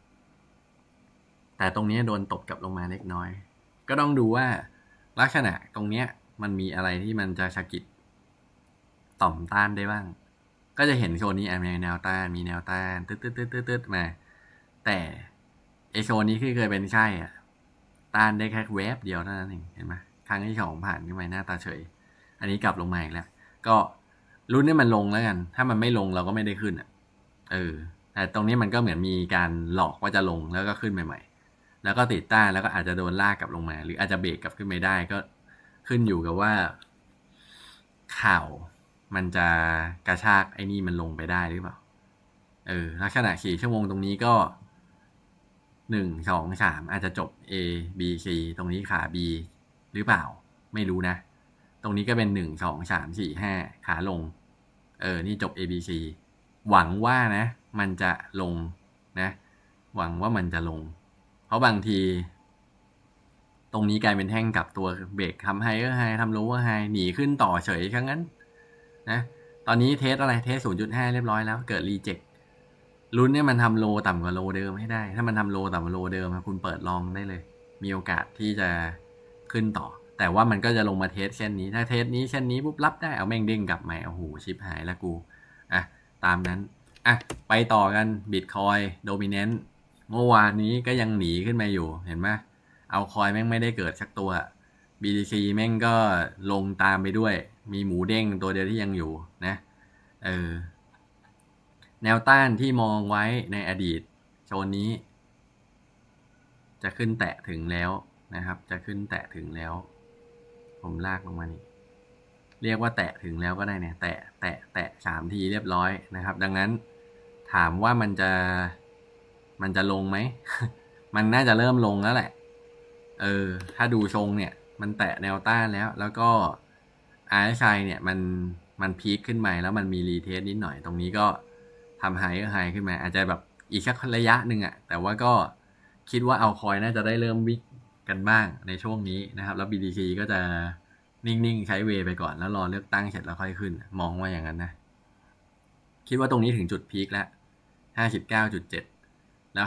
แต่ตรงนี้โดนตบกลับลงมาเล็กน้อยก็ต้องดูว่าลักษณะตรงเนี้ยมันมีอะไรที่มันจะสะกิดต่อมต้านได้บ้างก็จะเห็นโซนนี้มีแนวต้านมีแนวต้านตึ๊ดมาแต่ไอโซนนี้ที่เคยเป็นใช่ต้านได้แค่แวบเดียวเท่านั้นเองเห็นไหมครั้งที่2ผ่านขึ้นไปหน้าตาเฉยอันนี้กลับลงมาอีกแล้วก็ลุ้นให้มันลงแล้วกันถ้ามันไม่ลงเราก็ไม่ได้ขึ้นแต่ตรงนี้มันก็เหมือนมีการหลอกว่าจะลงแล้วก็ขึ้นใหม่ๆแล้วก็ติดต้านแล้วก็อาจจะโดนลากกลับลงมาหรืออาจจะเบรกกลับขึ้นไม่ได้ก็ขึ้นอยู่กับว่าข่าวมันจะกระชากไอ้นี่มันลงไปได้หรือเปล่าลักษณะ4 ชั่วโมงตรงนี้ก็1 2 3อาจจะจบ A B C ตรงนี้ขา B หรือเปล่าไม่รู้นะตรงนี้ก็เป็น1 2 3 4 5ขาลงนี่จบ A B C หวังว่านะมันจะลงนะหวังว่ามันจะลงเพราะบางทีตรงนี้กลายเป็นแท่งกับตัวเบรกทำไฮก็ไฮทำโลว์ก็ไฮหนีขึ้นต่อเฉยครั้งนั้นนะตอนนี้เทสอะไรเทส 0.5 เรียบร้อยแล้วเกิดรีเจ็คลุ้นเนี่ยมันทำโลต่ำกว่าโลเดิมให้ได้ถ้ามันทำโลต่ำกว่าโลเดิมคุณเปิดลองได้เลยมีโอกาสที่จะขึ้นต่อแต่ว่ามันก็จะลงมาเทสเช่นนี้ถ้าเทสนี้เช่นนี้ปุ๊บรับได้เอาแม่งเด้งกลับมาโอ้โหชิปหายแล้วกูตามนั้นไปต่อกันบิตคอยโดมิเนนต์เมื่อวานนี้ก็ยังหนีขึ้นมาอยู่เห็นไหมเอาคอยแม่งไม่ได้เกิดสักตัว BTC แม่งก็ลงตามไปด้วยมีหมูเด้งตัวเดียวที่ยังอยู่นะแนวต้านที่มองไว้ในอดีตโซนนี้จะขึ้นแตะถึงแล้วนะครับจะขึ้นแตะถึงแล้วผมลากลงมานี่เรียกว่าแตะถึงแล้วก็ได้เนี่ยแตะ3 ทีเรียบร้อยนะครับดังนั้นถามว่ามันจะลงไหม มันน่าจะเริ่มลงแล้วแหละถ้าดูทรงเนี่ยมันแตะแนวต้านแล้วก็ RSI เนี่ยมันพีคขึ้นมาแล้วมันมีรีเทสนิดหน่อยตรงนี้ก็ทำไฮขึ้นมาอาจจะแบบอีกสักระยะหนึ่งแต่ว่าก็คิดว่าเอาคอยน่าจะได้เริ่มวิ่งกันบ้างในช่วงนี้นะครับแล้ว BTC ก็จะนิ่งๆใช้เวไปก่อนแล้วรอเลือกตั้งเสร็จแล้วค่อยขึ้นมองว่าอย่างนั้นนะคิดว่าตรงนี้ถึงจุดพีคแล้ว 59.7 แล้ว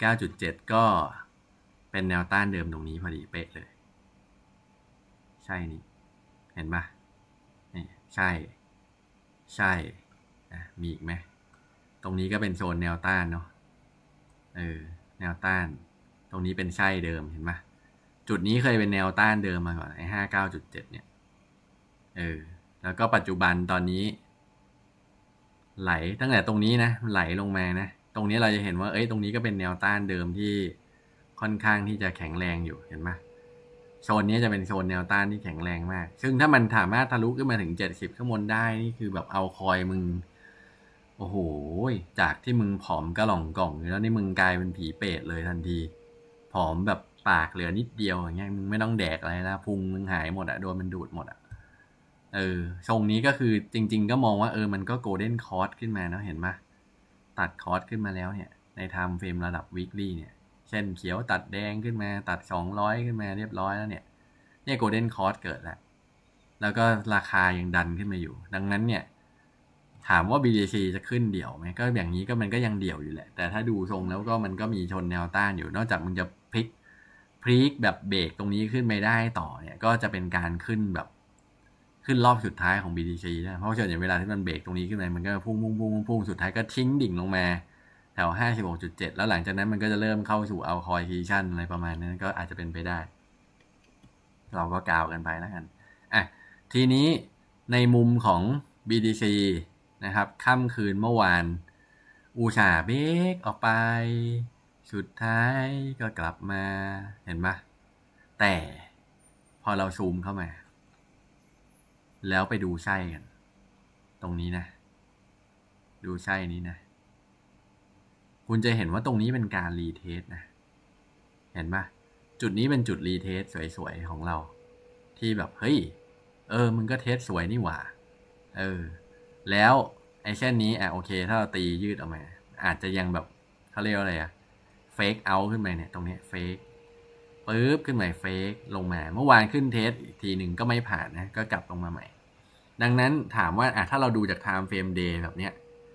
59.7 ก็เป็นแนวต้านเดิมตรงนี้พอดีเป๊ะเลยใช่นี่เห็นปะนี่ใช่มีอีกไหมตรงนี้ก็เป็นโซนแนวต้านเนาะแนวต้านตรงนี้เป็นใช่เดิมเห็นปะจุดนี้เคยเป็นแนวต้านเดิมมาก่อนไอ้ 59.7 เนี่ยแล้วก็ปัจจุบันตอนนี้ไหลตั้งแต่ตรงนี้นะไหลลงมานะตรงนี้เราจะเห็นว่าตรงนี้ก็เป็นแนวต้านเดิมที่ค่อนข้างที่จะแข็งแรงอยู่เห็นไหมโซนนี้จะเป็นโซนแนวต้านที่แข็งแรงมากซึ่งถ้ามันสามารถทะลุขึ้นมาถึง70ข้างบนได้นี่คือแบบเอาคอยมึงโอ้โหจากที่มึงผอมกระหล่องกล่องแล้วนี่มึงกลายเป็นผีเปรตเลยทันทีผอมแบบปากเหลือนิดเดียวอย่างเงี้ยมึงไม่ต้องแดกอะไรแล้วพุงมึงหายหมดโดนมันดูดหมดทรงนี้ก็คือจริงๆก็มองว่ามันก็โกลเด้นคอร์สขึ้นมาเนาะเห็นไหมตัดคอร์สขึ้นมาแล้วเนี่ยในไทม์เฟรมระดับ weekly เนี่ยเช่นเขียวตัดแดงขึ้นมาตัด200ขึ้นมาเรียบร้อยแล้วเนี่ยโกลเด้นคอร์สเกิดแล้วก็ราคายังดันขึ้นมาอยู่ดังนั้นเนี่ยถามว่า BTC จะขึ้นเดี่ยวไหมก็อย่างนี้ก็มันก็ยังเดี่ยวอยู่แหละแต่ถ้าดูทรงแล้วก็มันก็มีชนแนวต้านอยู่นอกจากมึงจะพลิกแบบเบรกตรงนี้ขึ้นไปได้ต่อเนี่ยก็จะเป็นการขึ้นแบบขึ้นรอบสุดท้ายของ BTC นะเพราะส่วนใหญ่เวลาที่มันเบรกตรงนี้ขึ้นไปมันก็พุ่งสุดท้ายก็ทิ้งดิ่งลงมาแถว 56.7 แล้วหลังจากนั้นมันก็จะเริ่มเข้าสู่เอาคอยซีชั่นอะไรประมาณนั้นก็อาจจะเป็นไปได้เราก็กล่าวกันไปแล้วกันทีนี้ในมุมของ BTC นะครับค่ำคืนเมื่อวานอุตส่าห์เบรกออกไปสุดท้ายก็กลับมาเห็นปะแต่พอเราซูมเข้ามาแล้วไปดูไส้กันตรงนี้นะดูไส้นี้นะคุณจะเห็นว่าตรงนี้เป็นการรีเทสนะเห็นปะจุดนี้เป็นจุดรีเทสสวยๆของเราที่แบบเฮ้ยมึงก็เทสสวยนี่หว่าแล้วไอ้เส้นนี้โอเคถ้าเราตียืดออกมาอาจจะยังแบบเขาเรียกอะไรเฟกเอาขึ้นไปเนี่ยตรงนี้เฟกปึ๊บขึ้นมาเฟกลงมาเมื่อวานขึ้นเทสอีกทีหนึ่งก็ไม่ผ่านนะก็กลับลงมาใหม่ดังนั้นถามว่าถ้าเราดูจาก time frame day แบบเนี้ย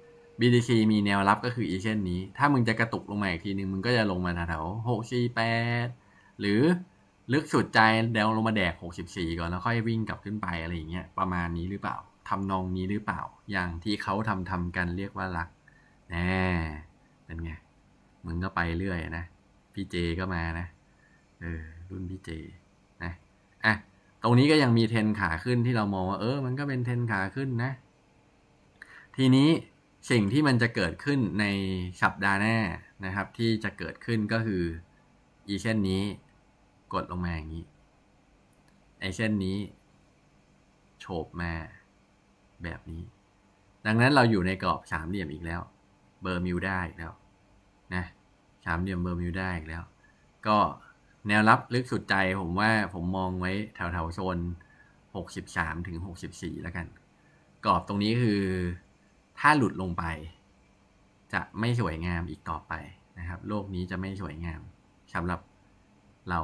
BTC มีแนวรับก็คืออีเช่นนี้ถ้ามึงจะกระตุกลงมาอีกทีนึงมึงก็จะลงมาแถว648หรือลึกสุดใจเดวลงมาแดก64ก่อนแล้วค่อยวิ่งกลับขึ้นไปอะไรอย่างเงี้ยประมาณนี้หรือเปล่าทำนองนี้หรือเปล่าอย่างที่เขาทำกันเรียกว่ารักเป็นไงมึงก็ไปเรื่อยนะพี่เจก็มานะรุ่นพี่เจนะตรงนี้ก็ยังมีเทรนขาขึ้นที่เรามองว่ามันก็เป็นเทรนขาขึ้นนะทีนี้สิ่งที่มันจะเกิดขึ้นในสัปดาห์หน้านะครับที่จะเกิดขึ้นก็คืออีเช่นนี้กดลงมาอย่างนี้ไอเช่นนี้โฉบมาแบบนี้ดังนั้นเราอยู่ในกรอบสามเหลี่ยมอีกแล้วเบอร์มิวได้อีกแล้วนะสามเหลี่ยมเบอร์มิวได้อีกแล้วก็แนวรับลึกสุดใจผมว่าผมมองไว้แถวโซน63ถึง64แล้วกันกรอบตรงนี้คือถ้าหลุดลงไปจะไม่สวยงามอีกต่อไปนะครับโลกนี้จะไม่สวยงามสำหรับเรา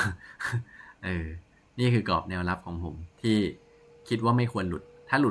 นี่คือกรอบแนวรับของผมที่คิดว่าไม่ควรหลุดถ้าหลุด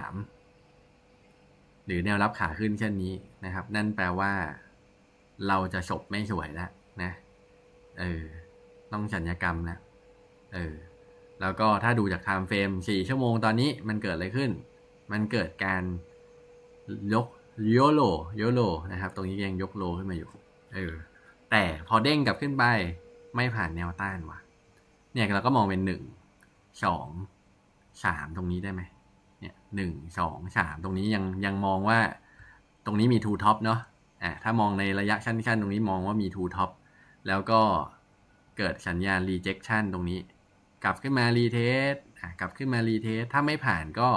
63หรือแนวรับขาขึ้นเช่นนี้นะครับนั่นแปลว่าเราจะฉบไม่สวยแล้วนะต้องสัญญกรรมนะแล้วก็ถ้าดูจากไทม์เฟรม4ชั่วโมงตอนนี้มันเกิดอะไรขึ้นมันเกิดการยกโยโลนะครับตรงนี้ยังยกโลขึ้นมาอยู่แต่พอเด้งกลับขึ้นไปไม่ผ่านแนวต้านว่ะเนี่ยเราก็มองเป็น1 2 3ตรงนี้ได้ไหมเนี่ย1 2 3ตรงนี้ยังมองว่าตรงนี้มี2 top เนาะถ้ามองในระยะสั้นๆตรงนี้มองว่ามี2 top แล้วก็เกิดสัญญาณ rejection ตรงนี้กลับขึ้นมา retest กลับขึ้นมา retest ถ้าไม่ผ่านก็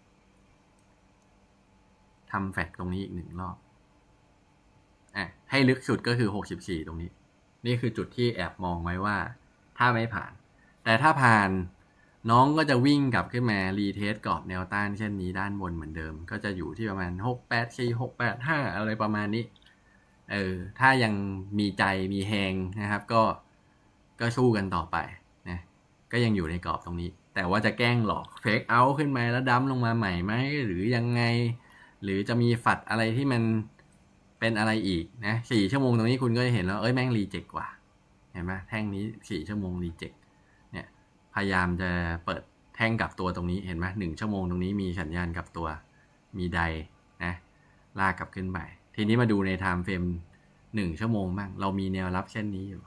ทำแฟกตรงนี้อีก1 รอบให้ลึกสุดก็คือ64ตรงนี้นี่คือจุดที่แอบมองไว้ว่าถ้าไม่ผ่านแต่ถ้าผ่านน้องก็จะวิ่งกลับขึ้นมารีเทสกรอบแนวต้านเช่นนี้ด้านบนเหมือนเดิมก็จะอยู่ที่ประมาณ684 685อะไรประมาณนี้ถ้ายังมีใจมีแฮงนะครับก็สู้กันต่อไปนะก็ยังอยู่ในกรอบตรงนี้แต่ว่าจะแกล้งหลอกเฟกเอาท์ขึ้นมาแล้วดั้มลงมาใหม่ไหมหรือยังไงหรือจะมีฝัดอะไรที่มันเป็นอะไรอีกนะ4 ชั่วโมงตรงนี้คุณก็จะเห็นแล้วแม่งรีเจ็คกว่าเห็นไหมแท่งนี้4 ชั่วโมงรีเจ็คเนี่ยพยายามจะเปิดแท่งกลับตัวตรงนี้เห็นไหม1 ชั่วโมงตรงนี้มีสัญญาณกลับตัวมีไดนะลากกลับขึ้นไปทีนี้มาดูในไทม์เฟรม1 ชั่วโมงบ้างเรามีแนวรับเช่นนี้อยู่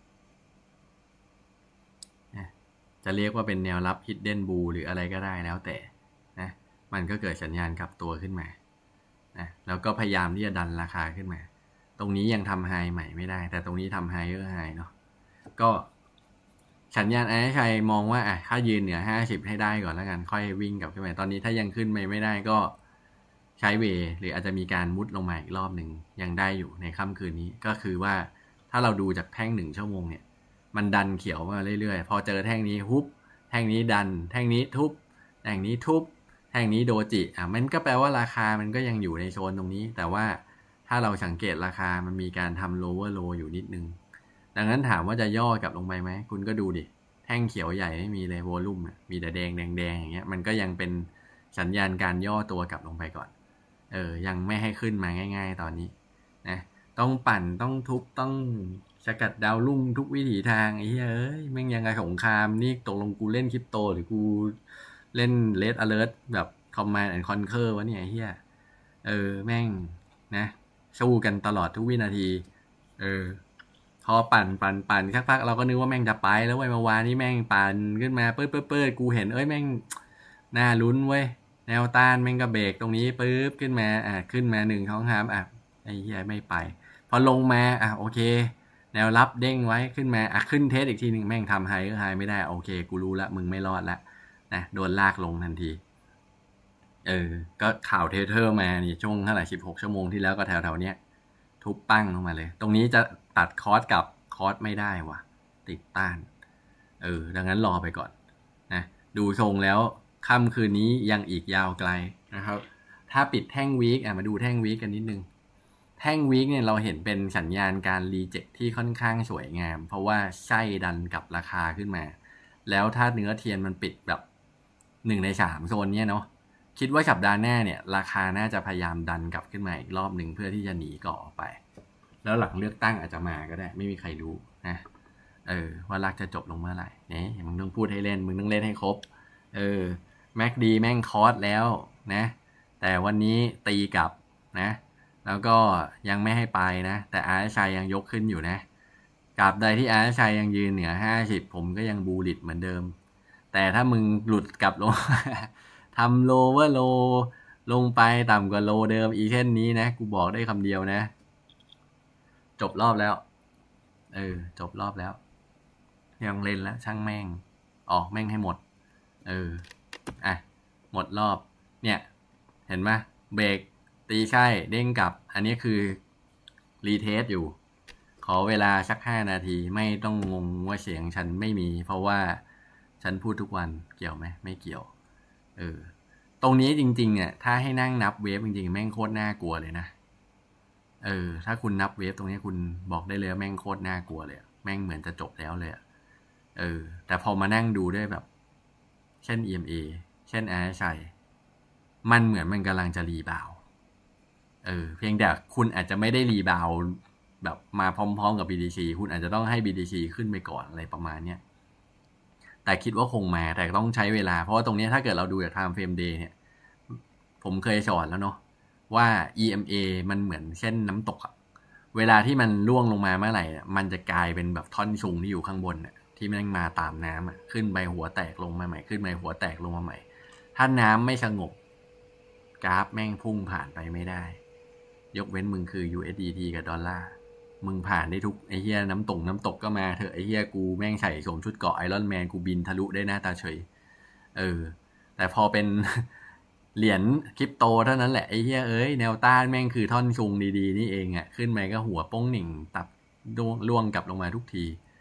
นะจะเรียกว่าเป็นแนวรับ Hidden Bull หรืออะไรก็ได้แล้วแต่นะมันก็เกิดสัญญาณกลับตัวขึ้นมานะแล้วก็พยายามที่จะดันราคาขึ้นมาตรงนี้ยังทำไฮใหม่ไม่ได้แต่ตรงนี้ทำไฮไฮเนาะก็สัญญาณRSIมองว่าถ้ายืนเหนือ50ให้ได้ก่อนแล้วกันค่อยวิ่งกลับขึ้นมาตอนนี้ถ้ายังขึ้นไม่ได้ก็ใช้เวหรืออาจจะมีการมุดลงมาอีกรอบหนึ่งยังได้อยู่ในค่ำคืนนี้ก็คือว่าถ้าเราดูจากแท่ง1 ชั่วโมงเนี่ยมันดันเขียวมาเรื่อยๆพอเจอแท่งนี้ฮุบแท่งนี้ดันแท่งนี้ทุบแท่งนี้ทุบแท่งนี้โดจิมันก็แปลว่าราคามันก็ยังอยู่ในโซนตรงนี้แต่ว่าถ้าเราสังเกตราคามันมีการทำ lower low อยู่นิดนึงดังนั้นถามว่าจะย่อกลับลงไปไหมคุณก็ดูดิแท่งเขียวใหญ่ไม่มีเลยโวลุ่มมีแต่แดงอย่างเงี้ยมันก็ยังเป็นสัญญาณการย่อตัวกลับลงไปก่อนยังไม่ให้ขึ้นมาง่ายๆตอนนี้นะต้องปั่นต้องทุบต้องสกัดดาวรุ่งทุกวิถีทางไอ้เหี้ยแม่งยังไงสงครามนี่ตกลงกูเล่นคริปโตหรือกูเล่น Red Alert แบบ Command and Conquer วะเนี่ยไอ้เหี้ยแม่งนะสู้กันตลอดทุกวินาทีพอปั่นสักพักเราก็นึกว่าแม่งจะไปแล้วเว้ยเมื่อวานนี้แม่งปั่นขึ้นมาเปิดกูเห็นแม่งน่าลุ้นเว้ยแนวต้านแม่งก็เบรกตรงนี้ปึ๊บขึ้นมาขึ้นมา1 2 3ไอ้เหี้ยไม่ไปพอลงมาโอเคแนวรับเด้งไว้ขึ้นมาขึ้นเทสอีกทีนึงแม่งทำไฮก็ไฮไม่ได้โอเคกูรู้ละมึงไม่รอดละนะโดนลากลงทันทีก็ข่าวเทอร์มานี่ช่วงเท่าไหร่16 ชั่วโมงที่แล้วก็แถวๆเนี้ยทุบปั้งลงมาเลยตรงนี้จะตัดคอร์สกับคอร์สไม่ได้ว่ะติดต้านดังนั้นรอไปก่อนนะดูทรงแล้วค่ำคืนนี้ยังอีกยาวไกลนะครับถ้าปิดแท่งวีคมาดูแท่งวีคกันนิดนึงแท่งวีคเนี่ยเราเห็นเป็นสัญญาณการรีเจ็คที่ค่อนข้างสวยงามเพราะว่าไส้ดันกับราคาขึ้นมาแล้วถ้าเนื้อเทียนมันปิดแบบ1 ใน 3โซนเนี้ยเนาะคิดว่าสัปดาห์หน้าเนี่ยราคาน่าจะพยายามดันกลับขึ้นมาอีกรอบหนึ่งเพื่อที่จะหนีเกาะออกไปแล้วหลังเลือกตั้งอาจจะมาก็ได้ไม่มีใครรู้นะว่ารักจะจบลงเมื่อไหร่เนี่ยมึงต้องพูดให้เล่นมึงต้องเล่นให้ครบแม็กดีแม่งคอร์สแล้วนะแต่วันนี้ตีกลับนะแล้วก็ยังไม่ให้ไปนะแต่RSIยังยกขึ้นอยู่นะกราบใดที่ RSIยังยืนเหนือ50ผมก็ยังบูลลิตเหมือนเดิมแต่ถ้ามึงหลุดกลับลง ทำโลเวอร์โลลงไปต่ำกว่าโลเดิมอีเช่นนี้นะกูบอกได้คำเดียวนะจบรอบแล้วจบรอบแล้วยังเล่นแล้วช่างแม่งออกแม่งให้หมดหมดรอบเนี่ยเห็นไหมเบรกตีใช่เด้งกลับอันนี้คือรีเทสอยู่ขอเวลาสัก5 นาทีไม่ต้องงงว่าเสียงฉันไม่มีเพราะว่าฉันพูดทุกวันเกี่ยวไหมไม่เกี่ยวตรงนี้จริงๆถ้าให้นั่งนับเวฟจริงๆแม่งโคตรน่ากลัวเลยนะถ้าคุณนับเวฟตรงนี้คุณบอกได้เลยแม่งโคตรน่ากลัวเลยแม่งเหมือนจะจบแล้วเลยแต่พอมานั่งดูด้วยแบบเช่น EMA เช่น RSI มันเหมือนมันกำลังจะรีบาวเพียงแต่คุณอาจจะไม่ได้รีบาวแบบมาพร้อมๆกับ BTC คุณอาจจะต้องให้ BTC ขึ้นไปก่อนอะไรประมาณเนี้ยแต่คิดว่าคงมาแต่ต้องใช้เวลาเพราะว่าตรงนี้ถ้าเกิดเราดูจาก Time Frame Day เนี่ยผมเคยสอนแล้วเนาะว่า EMA มันเหมือนเส้นน้ำตกเวลาที่มันร่วงลงมาเมื่อไหร่มันจะกลายเป็นแบบท่อนสูงที่อยู่ข้างบนที่มันมาตามน้ำขึ้นไปหัวแตกลงมาใหม่ขึ้นไปหัวแตกลงมาใหม่ถ้าน้ำไม่สงบกราฟแม่งพุ่งผ่านไปไม่ได้ยกเว้นมึงคือ USDT กับดอลลาร์มึงผ่านได้ทุกไอ้เหี้ยน้ำตกก็มาเถอะไอ้เหี้ยกูแม่งใส่สวมชุดเกราะไอรอนแมนกูบินทะลุได้หน้าตาเฉยแต่พอเป็น เหรียญคริปโตเท่านั้นแหละไอ้เหี้ยแนวต้านแม่งคือท่อนซุงดีๆนี่เองขึ้นไปก็หัวป้งหนิ่งตับล่วงกลับลงมาทุกที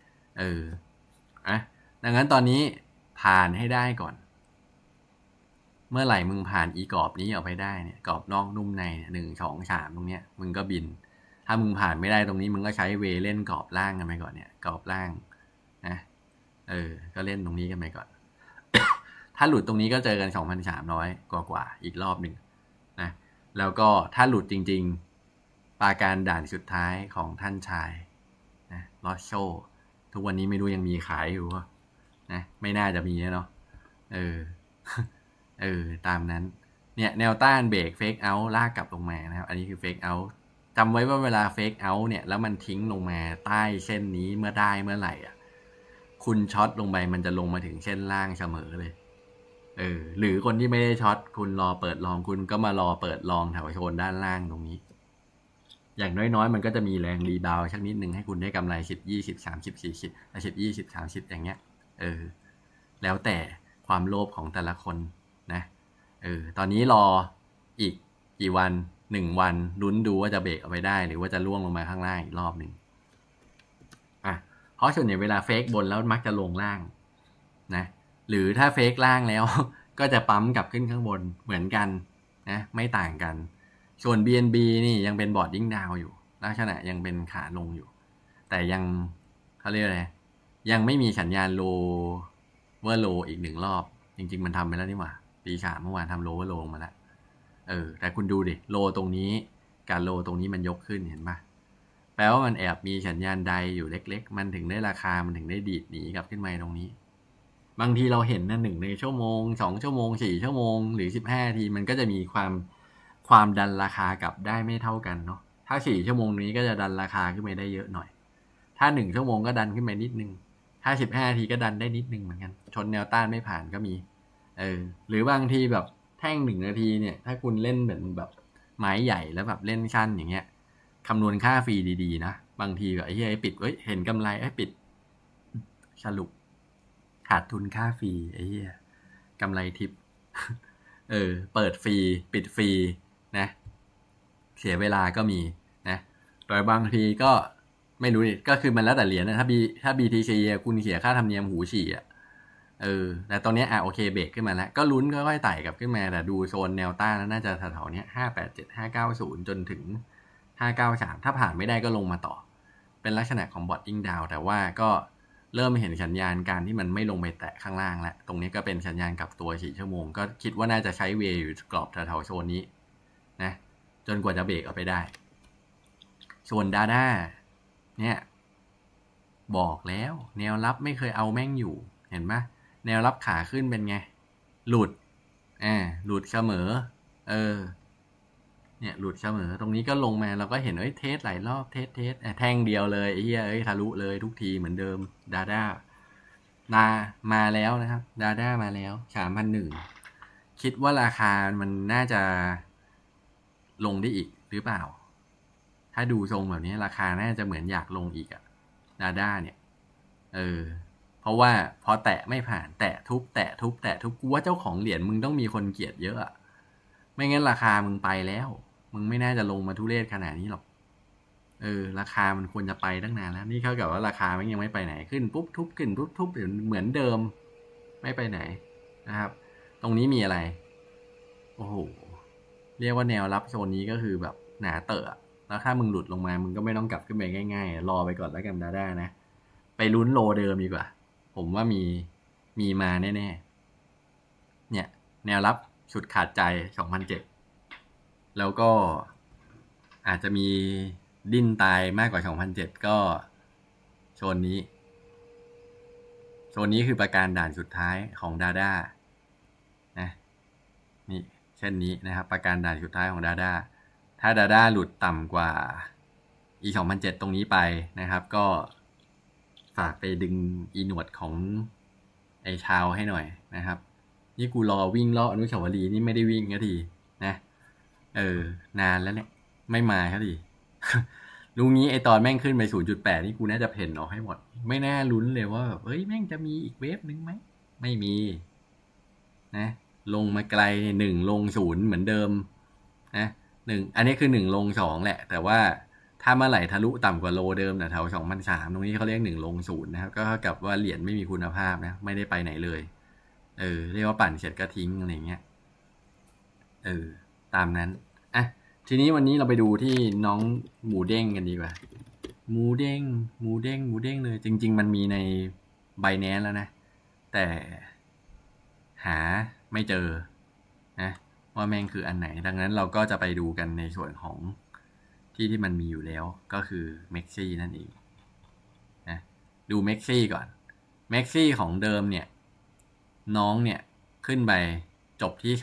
ดังนั้นตอนนี้ผ่านให้ได้ก่อนเมื่อไหร่มึงผ่านอีกรอบนี้ออกไปได้เนี่ยกรอบนอกนุ่มใน1 2 3ตรงเนี้ยมึงก็บินถ้ามึงผ่านไม่ได้ตรงนี้มึงก็ใช้เวเล่นกรอบล่างกันไปก่อนเนี่ยกรอบล่างนะก็เล่นตรงนี้กันไปก่อน ถ้าหลุดตรงนี้ก็เจอกัน 2,300 กว่าอีกรอบหนึ่งนะแล้วก็ถ้าหลุดจริงปราการด่านสุดท้ายของท่านชายนะลอสโชทุกวันนี้ไม่รู้ยังมีขายอยู่นะไม่น่าจะมีเนาะตามนั้นเนี่ยแนวต้านเบรกเฟกเอาท์ลากกลับลงมานะครับอันนี้คือเฟกเอาท์จำไว้ว่าเวลาเฟกเอาท์เนี่ยแล้วมันทิ้งลงมาใต้เส้นนี้เมื่อไหร่คุณช็อตลงไปมันจะลงมาถึงเส้นล่างเสมอเลยหรือคนที่ไม่ได้ช็อตคุณรอเปิดลองคุณก็มารอเปิดลองแถวโซนด้านล่างตรงนี้อย่างน้อยๆมันก็จะมีแรงรีบาวสักนิดนึงให้คุณได้กำไร10 20 30 40 10 20 30อย่างเงี้ยแล้วแต่ความโลภของแต่ละคนนะตอนนี้รออีกกี่วัน1วันลุ้นดูว่าจะเบรกเอาไปได้หรือว่าจะล่วงลงมาข้างล่างอีกรอบหนึ่งเพราะส่วนใหญ่เวลาเฟกบนแล้วมักจะลงล่างนะหรือถ้าเฟกล่างแล้ว ก็จะปั๊มกลับขึ้นข้างบนเหมือนกันนะไม่ต่างกันส่วน BNB นี่ยังเป็นบอร์ดดิ้งดาวอยู่ลักษณะยังเป็นขาลงอยู่แต่ยังเขาเรียกอะไรยังไม่มีสัญญาณโลเวอร์โลอีก1รอบจริงๆมันทำไปแล้วนี่หว่าปี3เมื่อวานทำโลเวอร์โลมาแล้วแต่คุณดูดิโลตรงนี้กับโลตรงนี้มันยกขึ้นเห็นปะแปลว่ามันแอบมีสัญญาณใดอยู่เล็กๆมันถึงได้ราคามันถึงได้ดีดหนีกลับขึ้นมาตรงนี้บางทีเราเห็นนะ1ในชั่วโมง2ชั่วโมง4ชั่วโมงหรือ15นาทีมันก็จะมีความดันราคากลับได้ไม่เท่ากันเนาะถ้า4ชั่วโมงนี้ก็จะดันราคาขึ้นไปได้เยอะหน่อยถ้า1ชั่วโมงก็ดันขึ้นไปนิดนึงถ้า15นาทีก็ดันได้นิดนึงเหมือนกันชนแนวต้านไม่ผ่านก็มีหรือบางทีแบบแท่ง1นาทีเนี่ยถ้าคุณเล่นแบบไม้ใหญ่แล้วแบบเล่นชั้นอย่างเงี้ยคำนวณค่าฟรีดีๆนะบางทีแบบไอ้เหี้ยปิดเห็นกำไรปิดสรุปขาดทุนค่าฟรีไอ้เหี้ยกำไรทิปเปิดฟรีปิดฟรีนะเสียเวลาก็มีนะโดยบางทีก็ไม่รู้ดิก็คือมันแล้วแต่เหรียญนะถ้า BTC คุณเสียค่าธรรมเนียมหูฉี่แต่ตอนนี้โอเคเบรกขึ้นมาแล้วก็ลุ้นค่อยๆไต่กลับขึ้นมาแต่ดูโซนแนวต้านน่าจะแถวๆนี้587 590จนถึง593ถ้าผ่านไม่ได้ก็ลงมาต่อเป็นลักษณะของบอทติ้งดาวแต่ว่าก็เริ่มเห็นสัญญาณการที่มันไม่ลงไปแตะข้างล่างแล้วตรงนี้ก็เป็นสัญญาณกลับตัว4ชั่วโมงก็คิดว่าน่าจะใช้เวย์อยู่กรอบแถวๆโซนนี้นะจนกว่าจะเบรกเอาไปได้ส่วนดาด้าเนี่ยบอกแล้วแนวรับไม่เคยเอาแม่งอยู่เห็นไหมแนวรับขาขึ้นเป็นไงหลุดหลุดเสมอเนี่ยหลุดเสมอตรงนี้ก็ลงมาเราก็เห็นเทสหลายรอบเทสแท่งเดียวเลยไอ้เหี้ยทะลุเลยทุกทีเหมือนเดิมดาด้ามาแล้วนะครับดาด้ามาแล้ว 3,100 คิดว่าราคามันน่าจะลงได้อีกหรือเปล่าถ้าดูทรงแบบนี้ราคาน่าจะเหมือนอยากลงอีกดาด้าเนี่ยเพราะว่าพอแตะไม่ผ่านแตะทุบกูว่าเจ้าของเหรียญมึงต้องมีคนเกลียดเยอะไม่งั้นราคามึงไปแล้วมึงไม่น่าจะลงมาทุเรศขนาดนี้หรอกราคามันควรจะไปตั้งนานแล้วนี่เท่ากับว่าราคามันยังไม่ไปไหนขึ้นปุ๊บทุบขึ้นปุ๊บทุบเหมือนเดิมไม่ไปไหนนะครับตรงนี้มีอะไรโอ้โหเรียกว่าแนวรับโซนนี้ก็คือแบบหนาเตอะแล้วถ้ามึงหลุดลงมามึงก็ไม่ต้องกลับขึ้นไปง่ายๆรอไปก่อนแล้วกันดาด้านะไปลุ้นโลเดิมดีกว่าผมว่ามีมาแน่ๆเนี่ยแนวรับสุดขาดใจ 2,007 แล้วก็อาจจะมีดิ้นตายมากกว่า 2,007 ก็โซนนี้คือประการด่านสุดท้ายของดาด้านะนี่เช่นนี้นะครับประการด่านสุดท้ายของดาด้าถ้าดาด้าหลุดต่ำกว่าอี 2,007 ตรงนี้ไปนะครับก็ฝากไปดึงอีหนวดของไอชาวให้หน่อยนะครับนี่กูรอวิ่งรอบอนุสาวรีย์นี่ไม่ได้วิ่งสักทีนะนานแล้วเนี่ยไม่มาสักทีลุงนี้ไอตอนแม่งขึ้นไป 0.8 นี่กูน่าจะเพ่นออกให้หมดไม่น่าลุ้นเลยว่าแบบแม่งจะมีอีกเวฟนึงไหมไม่มีนะลงมาไกล1ลง0เหมือนเดิมนะ1อันนี้คือ1ลง2แหละแต่ว่าถ้าเมื่อไหร่ทะลุต่ำกว่าโลเดิมแถว 2,300 ตรงนี้เขาเรียก1ลง0นะครับก็เท่ากับว่าเหรียญไม่มีคุณภาพนะไม่ได้ไปไหนเลยเรียกว่าปั่นเสร็จก็ทิ้งอะไรเงี้ยตามนั้นทีนี้วันนี้เราไปดูที่น้องหมูเด้งกันดีกว่าหมูเด้งเลยจริงๆมันมีใน Binance แล้วนะแต่หาไม่เจอนะว่าแม่งคืออันไหนดังนั้นเราก็จะไปดูกันในส่วนของที่มันมีอยู่แล้วก็คือเม็กซี่นั่นเองนะดูเม็กซี่ก่อนเม็กซี่ของเดิมเนี่ยน้องเนี่ยขึ้นไปจบที่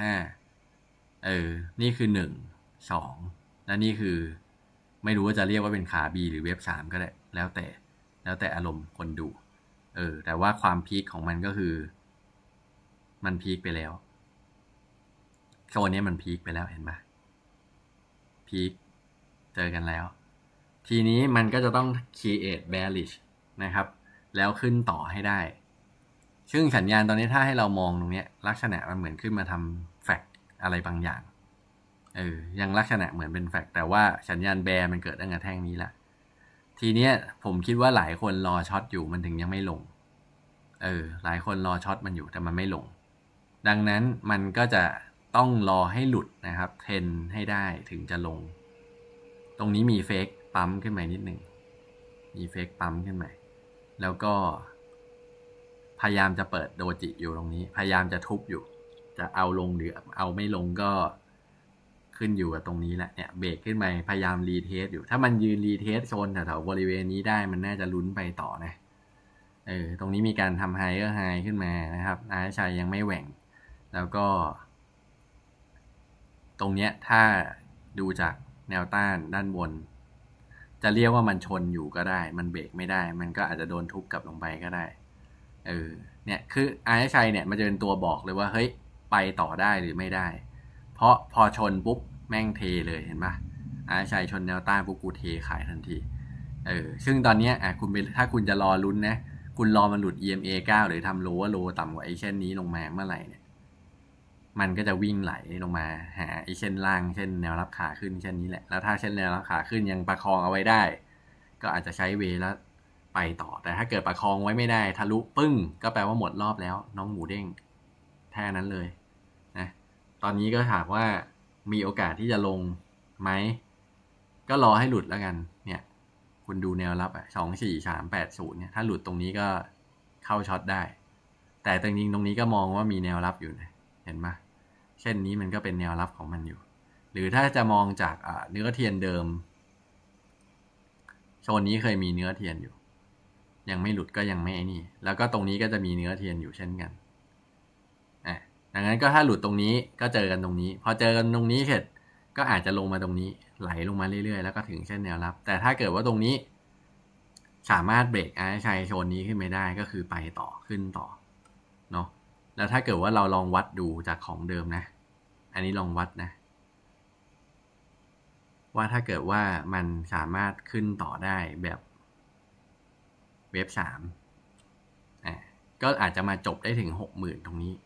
35นี่คือ1 2และนี่คือไม่รู้ว่าจะเรียกว่าเป็นขา B หรือเว็บ3ก็ได้แล้วแต่อารมณ์คนดูแต่ว่าความพีคของมันก็คือมันพีคไปแล้วโซนนี้มันพีคไปแล้วเห็นปะพีคเจอกันแล้วทีนี้มันก็จะต้อง create bearish นะครับแล้วขึ้นต่อให้ได้ซึ่งสัญญาณตอนนี้ถ้าให้เรามองตรงนี้ลักษณะมันเหมือนขึ้นมาทำแฟกต์อะไรบางอย่างยังลักษณะเหมือนเป็นแฟกต์แต่ว่าสัญญาณแบร์มันเกิดตั้งแต่แท่งนี้ละทีเนี้ยผมคิดว่าหลายคนรอช็อตอยู่มันถึงยังไม่ลงหลายคนรอช็อตมันอยู่แต่มันไม่ลงดังนั้นมันก็จะต้องรอให้หลุดนะครับเทรนให้ได้ถึงจะลงตรงนี้มีเฟกปั๊มขึ้นมานิดหนึ่งมีเฟกปั๊มขึ้นมาแล้วก็พยายามจะเปิดโดจิอยู่ตรงนี้พยายามจะทุบอยู่จะเอาลงหรือเอาไม่ลงก็ขึ้นอยู่กับตรงนี้แหละเนี่ยเบรกขึ้นมาพยายามรีเทสอยู่ถ้ามันยืนรีเทสโซนแถวๆบริเวณนี้ได้มันน่าจะลุ้นไปต่อนะตรงนี้มีการทำไฮเออร์ไฮขึ้นมานะครับอาชัยยังไม่แหว่งแล้วก็ตรงเนี้ยถ้าดูจากแนวต้านด้านบนจะเรียกว่ามันชนอยู่ก็ได้มันเบรกไม่ได้มันก็อาจจะโดนทุบกลับลงไปก็ได้เนี่ยคืออาชัยเนี่ยมันจะเป็นตัวบอกเลยว่าเฮ้ยไปต่อได้หรือไม่ได้เพราะพอชนปุ๊บแม่งเทเลยเห็นปะอาชัยชนแนวต้านปุ๊บกูเทขายทันทีซึ่งตอนนี้คุณถ้าคุณจะรอลุ้นนะคุณรอมันหลุด EMA 9หรือทำโลว่าโลต่ำกว่าไอ้เช่นนี้ลงมาเมื่อไหร่เนี่ยมันก็จะวิ่งไหลลงมาหาไอ้เช่นล่างเช่นแนวรับขาขึ้นเช่นนี้แหละแล้วถ้าเช่นแนวรับขาขึ้นยังประคองเอาไว้ได้ก็อาจจะใช้เวแล้วไปต่อแต่ถ้าเกิดประคองไว้ไม่ได้ทะลุปึ้งก็แปลว่าหมดรอบแล้วน้องหมูเด้งแค่นั้นเลยนะตอนนี้ก็ถามว่ามีโอกาสที่จะลงไหมก็รอให้หลุดแล้วกันเนี่ยคุณดูแนวรับ24380เนี่ยถ้าหลุดตรงนี้ก็เข้าช็อตได้แต่จริงๆตรงนี้ก็มองว่ามีแนวรับอยู่นะเห็นไหมเช่นนี้มันก็เป็นแนวรับของมันอยู่หรือถ้าจะมองจากเนื้อเทียนเดิมโซนนี้เคยมีเนื้อเทียนอยู่ยังไม่หลุดก็ยังไม่นี่แล้วก็ตรงนี้ก็จะมีเนื้อเทียนอยู่เช่นกันดังนั้นก็ถ้าหลุดตรงนี้ก็เจอกันตรงนี้พอเจอกันตรงนี้เสร็จก็อาจจะลงมาตรงนี้ไหลลงมาเรื่อยๆแล้วก็ถึงเส้นแนวรับแต่ถ้าเกิดว่าตรงนี้สามารถเบรกชัยโซนนี้ขึ้นไม่ได้ก็คือไปต่อขึ้นต่อเนาะแล้วถ้าเกิดว่าเราลองวัดดูจากของเดิมนะอันนี้ลองวัดนะว่าถ้าเกิดว่ามันสามารถขึ้นต่อได้แบบเวฟ3ก็อาจจะมาจบได้ถึง 60,000 ตรงนี้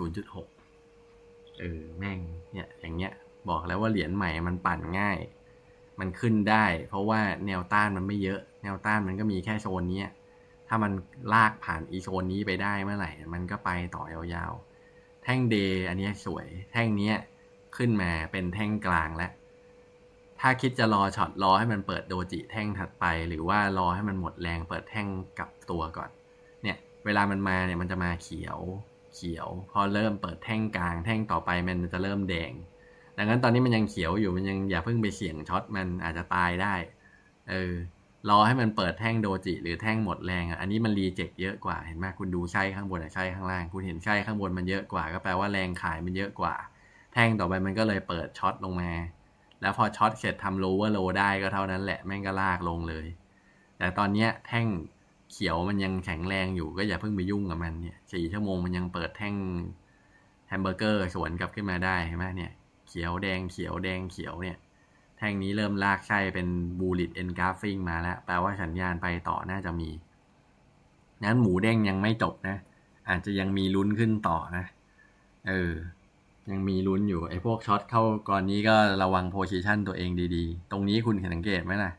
0.6 แม่งเนี่ยอย่างเงี้ยบอกแล้วว่าเหรียญใหม่มันปั่นง่ายมันขึ้นได้เพราะว่าแนวต้านมันไม่เยอะแนวต้านมันก็มีแค่โซนนี้ถ้ามันลากผ่านอีโซนนี้ไปได้เมื่อไหร่มันก็ไปต่อยาวๆแท่งเดย์อันนี้สวยแท่งนี้ขึ้นมาเป็นแท่งกลางแล้วถ้าคิดจะรอช็อตรอให้มันเปิดโดจิแท่งถัดไปหรือว่ารอให้มันหมดแรงเปิดแท่งกลับตัวก่อนเนี่ยเวลามันมาเนี่ยมันจะมาเขียวพอเริ่มเปิดแท่งกลางแท่งต่อไปมันจะเริ่มแดงดังนั้นตอนนี้มันยังเขียวอยู่มันยังอย่าเพิ่งไปเสี่ยงช็อตมันอาจจะตายได้รอให้มันเปิดแท่งโดจิหรือแท่งหมดแรงอันนี้มันรีเจ็คเยอะกว่าเห็นไหมคุณดูไส้ข้างบนไส้ข้างล่างคุณเห็นไส้ข้างบนมันเยอะกว่าก็แปลว่าแรงขายมันเยอะกว่าแท่งต่อไปมันก็เลยเปิดช็อตลงมาแล้วพอช็อตเสร็จทำโลเวอร์โลได้ก็เท่านั้นแหละแม่งก็ลากลงเลยแต่ตอนนี้แท่งเขียวมันยังแข็งแรงอยู่ก็อย่าเพิ่งไปยุ่งกับมันเนี่ย4 ชั่วโมงมันยังเปิดแท่งแฮมเบอร์เกอร์สวนกลับขึ้นมาได้ใช่ไหมเนี่ยเขียวแดงเขียวแดงเขียวเนี่ยแท่งนี้เริ่มลากไส้เป็นบูลลิตเอ็นกราฟฟิ้งมาแล้วแปลว่าสัญญาณไปต่อน่าจะมีนั้นหมูเด้งยังไม่จบนะอาจจะยังมีลุ้นขึ้นต่อนะยังมีลุ้นอยู่ไอ้พวกช็อตเข้าก่อนนี้ก็ระวังโพซิชันตัวเองดีๆตรงนี้คุณเห็นสังเกตไหมล่ะ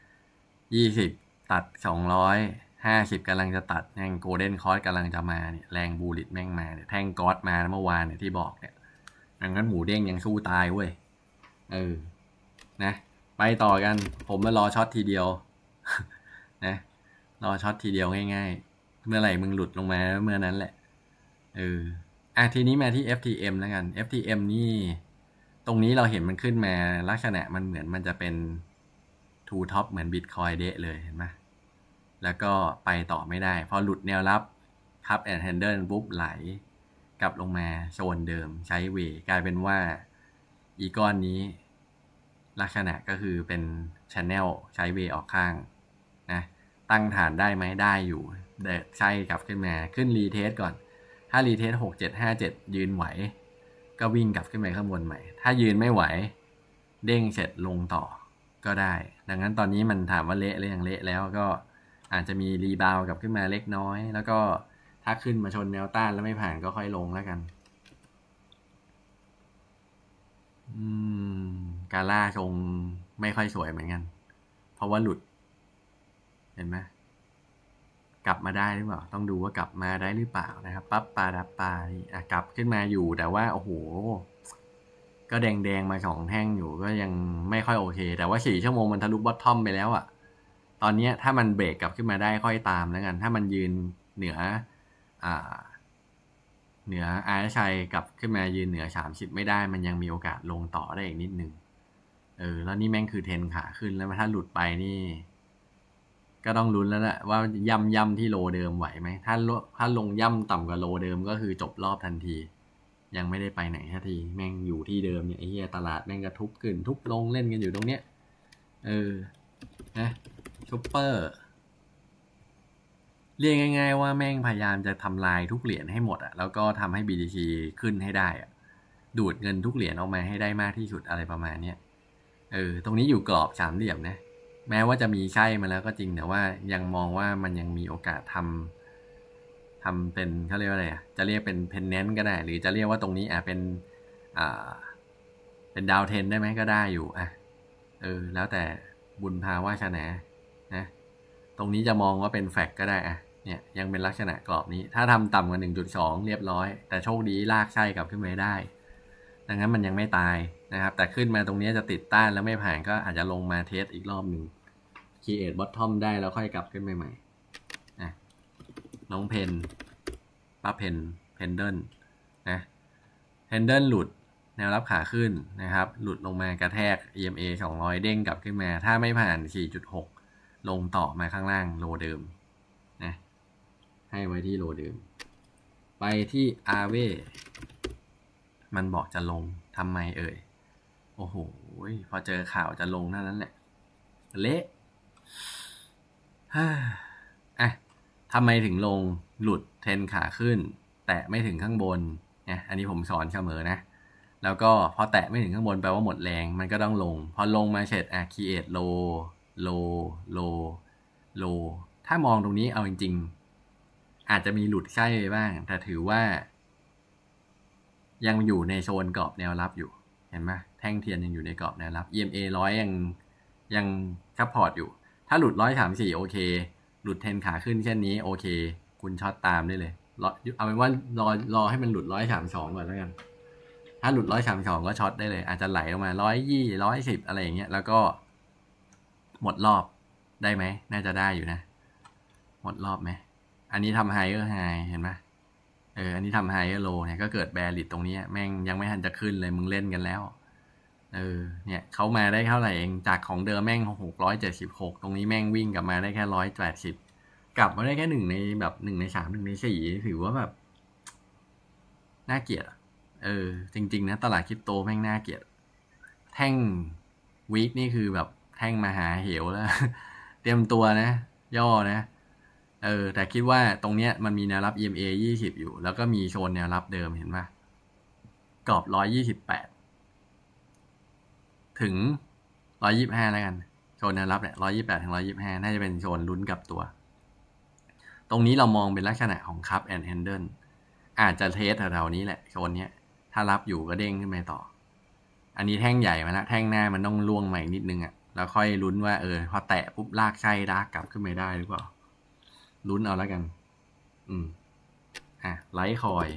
20ตัด250กำลังจะตัดแท่งโกลเด้นคอร์สกำลังจะมาเนี่ยแรงบูลลิตแม่งมาเนี่ยแท่งก๊อตมาเมื่อวานเนี่ยที่บอกเนี่ยดังนั้นหมูเด้งยังสู้ตายเว้ยนะไปต่อกันผมมารอช็อตทีเดียว นะรอช็อตทีเดียวง่ายๆเมื่อไหร่มึงหลุดลงมาเมื่อนั้นแหละทีนี้มาที่ FTM แล้วกัน FTM นี่ตรงนี้เราเห็นมันขึ้นมาลักษณะมันเหมือนมันจะเป็น two top เหมือน Bitcoin เดะเลยเห็นไหมแล้วก็ไปต่อไม่ได้พอหลุดแนวรับครับแอนด์แฮนเดิลปุ๊บไหลกลับลงมาโซนเดิมใช้เวกลายเป็นว่าอีก้อนนี้ลักษณะก็คือเป็น Channel ใช้เวออกข้างนะตั้งฐานได้ไหมได้อยู่แต่ใช่กลับขึ้นมาขึ้นรีเทสก่อนถ้ารีเทส6757ยืนไหวก็วิ่งกลับขึ้นไปข้างบนใหม่ถ้ายืนไม่ไหวเด้งเสร็จลงต่อก็ได้ดังนั้นตอนนี้มันถามว่าเละหรือยังเละแล้วก็อาจจะมีรีบาวกลับขึ้นมาเล็กน้อยแล้วก็ถ้าขึ้นมาชนแนวต้านแล้วไม่ผ่านก็ค่อยลงแล้วกันการล่าชงไม่ค่อยสวยเหมือนกันเพราะว่าหลุดเห็นไหมกลับมาได้หรือเปล่าต้องดูว่ากลับมาได้หรือเปล่านะครับปั๊บปาดับปานี่กลับขึ้นมาอยู่แต่ว่าโอ้โหก็แดงมา2แท่งอยู่ก็ยังไม่ค่อยโอเคแต่ว่า4ชั่วโมงมันทะลุบอททอมไปแล้วอ่ะตอนนี้ถ้ามันเบรกกลับขึ้นมาได้ค่อยตามแล้วกันถ้ามันยืนเหนืออาร์ชัยกลับขึ้นมายืนเหนือ30ไม่ได้มันยังมีโอกาสลงต่อได้อีกนิดนึงแล้วนี่แม่งคือเทรนขาขึ้นแล้วถ้าหลุดไปนี่ก็ต้องลุ้นแล้วแหละว่าย่ำที่โลเดิมไหวไหมถ้าลงย่ำต่ำกว่าโลเดิมก็คือจบรอบทันทียังไม่ได้ไปไหนทันทีแม่งอยู่ที่เดิมเนี่ยไอ้เหี้ยตลาดแม่งก็ทุบขึ้นทุบลงเล่นกันอยู่ตรงเนี้ยนะซุปเปอร์เรียกง่ายๆว่าแม่งพยายามจะทำลายทุกเหรียญให้หมดอ่ะแล้วก็ทำให้ BTC ขึ้นให้ได้อ่ะดูดเงินทุกเหรียญออกมาให้ได้มากที่สุดอะไรประมาณเนี้ยตรงนี้อยู่กรอบสามเหลี่ยมนะแม้ว่าจะมีไส้มาแล้วก็จริงแต่ว่ายังมองว่ามันยังมีโอกาสทำเป็นเขาเรียกว่าอะไรจะเรียกเป็นเพนเนนต์ก็ได้หรือจะเรียกว่าตรงนี้เป็นดาวเทนได้ไหมก็ได้อยู่แล้วแต่บุญพาวาสนานะตรงนี้จะมองว่าเป็นแฟกก็ได้เนี่ยยังเป็นลักษณะกรอบนี้ถ้าทำต่ำกว่า 1.2 เรียบร้อยแต่โชคดีลากไส้กลับขึ้นมาได้ดังนั้นมันยังไม่ตายนะครับแต่ขึ้นมาตรงนี้จะติดต้านแล้วไม่ผ่านก็อาจจะลงมาเทสอีกรอบหนึ่งcreate bottom ได้แล้วค่อยกลับขึ้นไปใหม่น้องเพนป้าเพนเดิลนะเพนเดิลหลุดแนวรับขาขึ้นนะครับหลุดลงมากระแทก EMA 200เด้งกลับขึ้นมาถ้าไม่ผ่าน 4.6 ลงต่อมาข้างล่างโลเดิมนะให้ไว้ที่โลเดิมไปที่อาเวมันบอกจะลงทำไมโอ้โหพอเจอข่าวจะลงนั่นแหละเละทำไมถึงลงหลุดเทรนขาขึ้นแตะไม่ถึงข้างบนเนี่ยอันนี้ผมสอนเสมอนะแล้วก็พอแตะไม่ถึงข้างบนแปลว่าหมดแรงมันก็ต้องลงพอลงมาเสร็จcreate low ถ้ามองตรงนี้เอาจริงๆอาจจะมีหลุดไส้ไปบ้างแต่ถือว่ายังอยู่ในโซนกรอบแนวรับอยู่เห็นไหมแท่งเทียนยังอยู่ในกรอบแนวรับ EMA 100ยังซัพพอร์ตอยู่ถ้าหลุด134โอเคหลุดเทรนขาขึ้นเช่นนี้โอเคคุณช็อตตามได้เลยเอาเป็นว่ารอให้มันหลุด132ก่อนแล้วกันถ้าหลุด132ก็ช็อตได้เลยอาจจะไหลลงมา120 110อะไรอย่างเงี้ยแล้วก็หมดรอบได้ไหมน่าจะได้อยู่นะหมดรอบไหมอันนี้ทำไฮก็ไฮเห็นไหมอันนี้ทำไฮก็โลเนี่ยก็เกิดแบริดตรงนี้แม่งยังไม่ทันจะขึ้นเลยมึงเล่นกันแล้วเนี่ยเขามาได้เท่าไหร่เองจากของเดิมแม่ง676ตรงนี้แม่งวิ่งกลับมาได้แค่180กลับมาได้แค่1ในแบบ1ใน3 1ใน4ถือว่าแบบน่าเกลียดจริงๆนะตลาดคริปโตแม่งน่าเกลียดแท่งวีคนี่คือแบบแท่งมหาเหวแล้ว เตรียมตัวนะย่อนะแต่คิดว่าตรงเนี้ยมันมีแนวรับ EMA 20อยู่แล้วก็มีโซนแนวรับเดิมเห็นป่ะกรอบ128ถึง125แล้วกันโซนแนวรับเนี่ย128ถึง125น่าจะเป็นโซนลุ้นกับตัวตรงนี้เรามองเป็นลักษณะของคัพแอนด์แฮนเดิลอาจจะเทสแถวๆนี้แหละโซนเนี้ยถ้ารับอยู่ก็เด้งขึ้นไปต่ออันนี้แท่งใหญ่มาแล้วแท่งหน้ามันต้องล่วงใหม่นิดนึงแล้วค่อยลุ้นว่าพอแตะปุ๊บลากไส้ลากกลับขึ้นไปได้หรือเปล่าลุ้นเอาแล้วกันไลท์คอย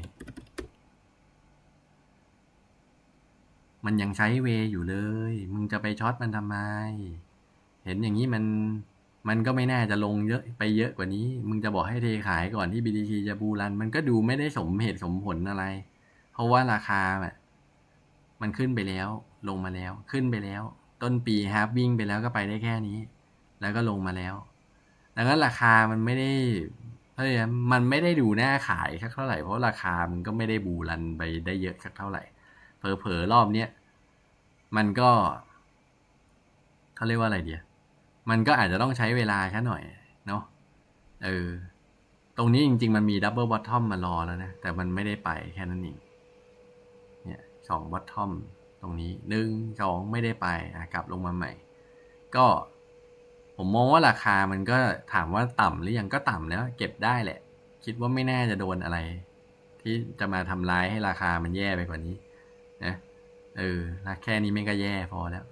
มันยังใช้เวอยู่เลยมึงจะไปช็อตมันทำไมเห็นอย่างนี้มันก็ไม่น่าจะลงเยอะไปเยอะกว่านี้มึงจะบอกให้เทขายก่อนที่ BTC จะบูรันมันก็ดูไม่ได้สมเหตุสมผลอะไรเพราะว่าราคามันขึ้นไปแล้วลงมาแล้วขึ้นไปแล้วต้นปีฮาร์ฟวิ่งไปแล้วก็ไปได้แค่นี้แล้วก็ลงมาแล้วดังนั้นราคามันไม่ได้มันไม่ได้ดูน่าขายสักเท่าไหร่เพราะราคามันก็ไม่ได้บูรันไปได้เยอะสักเท่าไหร่เผลอๆรอบเนี้ยมันก็เขาเรียกว่าอะไรเดียมันก็อาจจะต้องใช้เวลาแค่หน่อยเนาะตรงนี้จริงๆมันมีดับเบิลบอททอมมารอแล้วนะแต่มันไม่ได้ไปแค่นั้นเองเนี่ย2บอททอมตรงนี้1 2ไม่ได้ไปกลับลงมาใหม่ก็ผมมองว่าราคามันก็ถามว่าต่ำหรือยังก็ต่ำแล้วเก็บได้แหละคิดว่าไม่น่าจะโดนอะไรที่จะมาทำร้ายให้ราคามันแย่ไปกว่านี้นะแค่นี้มันก็แย่พอแล้ว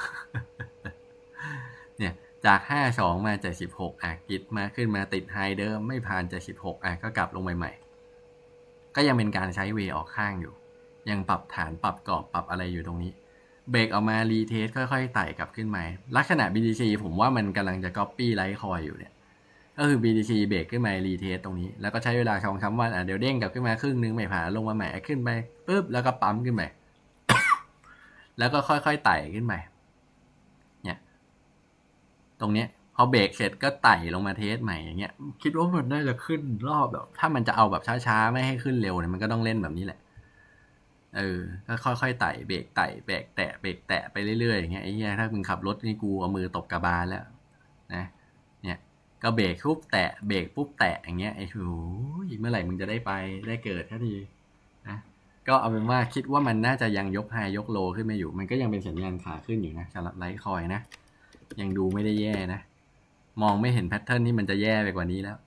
เนี่ยจาก52มา76กิดมาขึ้นมาติดไฮเดิมไม่ผ่าน76ก็กลับลงใหม่ๆก็ยังเป็นการใช้เวออกข้างอยู่ยังปรับฐานปรับกรอบปรับอะไรอยู่ตรงนี้เบรกออกมารีเทสค่อยๆไต่กลับขึ้นมาลักษณะ BTC ผมว่ามันกำลังจะ copy ไลท์คอยอยู่เนี่ยก็คือ BTC เบรกขึ้นมารีเทสตรงนี้แล้วก็ใช้เวลา2-3 วันเดี๋ยวเด้งกลับขึ้นมาครึ่งนึงไม่ผ่านลงมาใหม่ขึ้นไปปุ๊บแล้วก็ปั๊มขึ้นไป แล้วก็ค่อยๆไต่ขึ้นไปเนี่ยตรงนี้พอเบรกเสร็จก็ไต่ลงมาเทสใหม่อย่างเงี้ยคิดว่ามันน่าจะขึ้นรอบแบบถ้ามันจะเอาแบบช้าๆไม่ให้ขึ้นเร็วเนี่ยมันก็ต้องเล่นแบบนี้แหละก็ค่อยๆไต่เบรกไต่เบรกแตะเบรกแตะไปเรื่อยๆอย่างเงี้ยไอ้เหี้ยถ้ามึงขับรถนี่กูเอามือตบกระบาลแล้วนะเนี่ยก็เบรกปุ๊บแตะเบรกปุ๊บแตะอย่างเงี้ยไอ้โหเมื่อไหร่มึงจะได้ไปได้เกิดแค่ทีนะก็เอาเป็นว่าคิดว่ามันน่าจะยังยกไฮยกโลขึ้นมาอยู่มันก็ยังเป็นสัญญาณขาขึ้นอยู่นะสำหรับไลท์คอยนะยังดูไม่ได้แย่นะมองไม่เห็นแพทเทิร์นที่มันจะแย่ไปกว่านี้แล้ว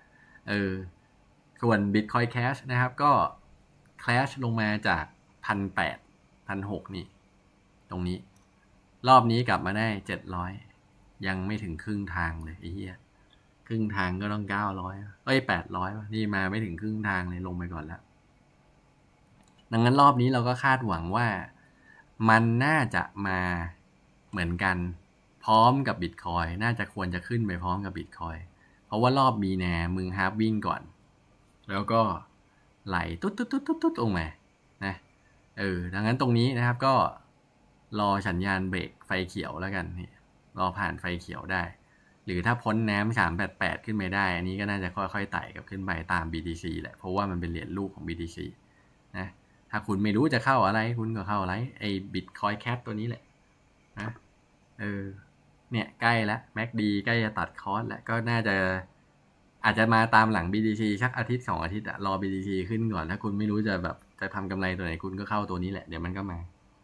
ส่วน Bitcoin Cash นะครับก็แคลชลงมาจาก 1,800 1,600 นี่ตรงนี้รอบนี้กลับมาได้700ยังไม่ถึงครึ่งทางเลยไอ้เหี้ยครึ่งทางก็ต้อง900 800นี่มาไม่ถึงครึ่งทางเลยลงไปก่อนแล้วดังนั้นรอบนี้เราก็คาดหวังว่ามันน่าจะมาเหมือนกันพร้อมกับ Bitcoin น่าจะควรจะขึ้นไปพร้อมกับ Bitcoin เพราะว่ารอบมีแนมึงฮาร์ฟวิ่งก่อนแล้วก็ไหลตุ๊ดลงมานะดังนั้นตรงนี้นะครับก็รอสัญญาณเบรกไฟเขียวแล้วกันนี่รอผ่านไฟเขียวได้หรือถ้าพ้นน้ำ388ขึ้นไปได้อันนี้ก็น่าจะค่อยๆไต่กลับขึ้นไปตาม BTC แหละเพราะว่ามันเป็นเหรียญลูกของ BTC นะถ้าคุณไม่รู้จะเข้าอะไรคุณก็เข้าอะไรไอ้ Bitcoin Cap ตัวนี้แหละนะเนี่ยใกล้แล้ว MACD ใกล้จะตัดคอร์สแล้วก็น่าจะอาจจะมาตามหลัง BTC สักอาทิตย์2อาทิตย์รอ BTC ขึ้นก่อนถ้าคุณไม่รู้จะทำกำไรตัวไหนคุณก็เข้าตัวนี้แหละเดี๋ยวมันก็มา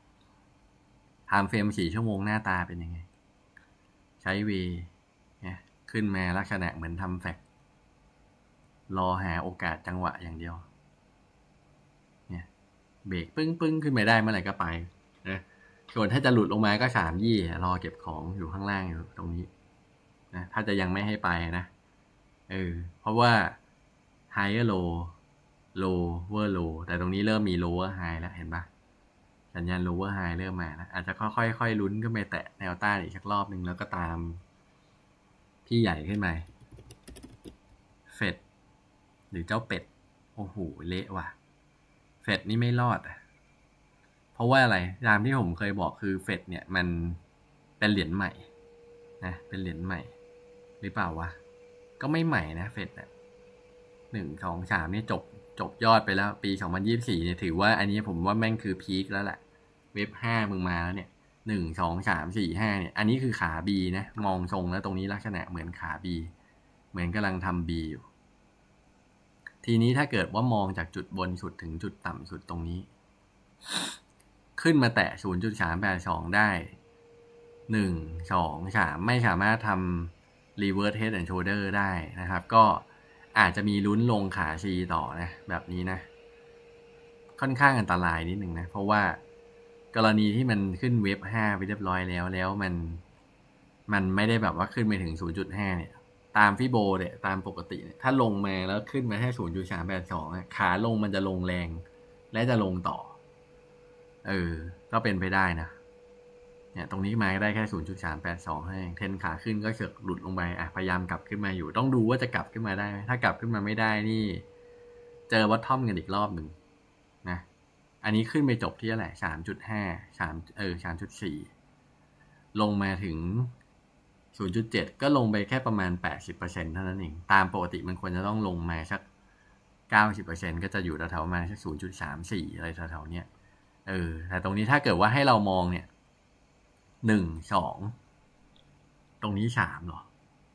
time frame 4 ชั่วโมงหน้าตาเป็นยังไงใช้ V เนี่ยขึ้นมาลักษณะเหมือนทำแฟกรอหาโอกาสจังหวะอย่างเดียวเนี่ยเบรกปึ้งขึ้นไปได้เมื่อไหร่ก็ไปนะส่วนถ้าจะหลุดลงมาก็3 รอเก็บของอยู่ข้างล่างอยู่ตรงนี้นะถ้าจะยังไม่ให้ไปนะเพราะว่า higher low lower low แต่ตรงนี้เริ่มมี lower high แล้วเห็นปะสัญญาณ lower high เริ่มมาแล้วอาจจะค่อยลุ้นขึ้นไปแตะแนวต้านอีกสักรอบนึงแล้วก็ตามพี่ใหญ่ขึ้นมาเฟดหรือเจ้าเป็ดโอ้โหเละว่ะเฟดนี่ไม่รอดเพราะว่าอะไรตามที่ผมเคยบอกคือเฟดเนี่ยมันเป็นเหรียญใหม่นะเป็นเหรียญใหม่หรือเปล่าวะก็ไม่ใหม่นะเฟดเนี่ย1 2 3นี่จบยอดไปแล้วปี2024เนี่ยถือว่าอันนี้ผมว่าแม่งคือพีคแล้วแหละเว็บ5มึงมาแล้วเนี่ย1 2 3 4 5เนี่ยอันนี้คือขา B นะมองทรงแล้วตรงนี้ลักษณะเหมือนขา B เหมือนกำลังทำ B อยู่ทีนี้ถ้าเกิดว่ามองจากจุดบนสุดถึงจุดต่ำสุดตรงนี้ขึ้นมาแตะ 0.382 ได้1 2 3ไม่สามารถทำ reverse head and shoulder ได้นะครับก็อาจจะมีลุ้นลงขา C ต่อนะแบบนี้นะค่อนข้างอันตรายนิดหนึ่งนะเพราะว่ากรณีที่มันขึ้นเว็บ5ไปเรียบร้อยแล้วมันไม่ได้แบบว่าขึ้นไปถึง 0.5 เนี่ยตามฟิโบเนี่ยตามปกติเนี่ยถ้าลงมาแล้วขึ้นมาแค่ 0.382 ขาลงมันจะลงแรงและจะลงต่อก็เป็นไปได้นะเนี่ยตรงนี้มาได้แค่ 0.382 ให้เทรนขาขึ้นก็เฉือกหลุดลงไปพยายามกลับขึ้นมาอยู่ต้องดูว่าจะกลับขึ้นมาได้ไหมถ้ากลับขึ้นมาไม่ได้นี่เจอบอททอมกันอีกรอบหนึ่งนะอันนี้ขึ้นไปจบที่อะไร3.4 ลงมาถึง 0.7 ก็ลงไปแค่ประมาณ 80% เท่านั้นเองตามปกติมันควรจะต้องลงมาสัก 90% ก็จะอยู่แถวๆมาสัก 0.34 อะไรแถวๆเนี้ยแต่ตรงนี้ถ้าเกิดว่าให้เรามองเนี่ย1 2ตรงนี้3หรอ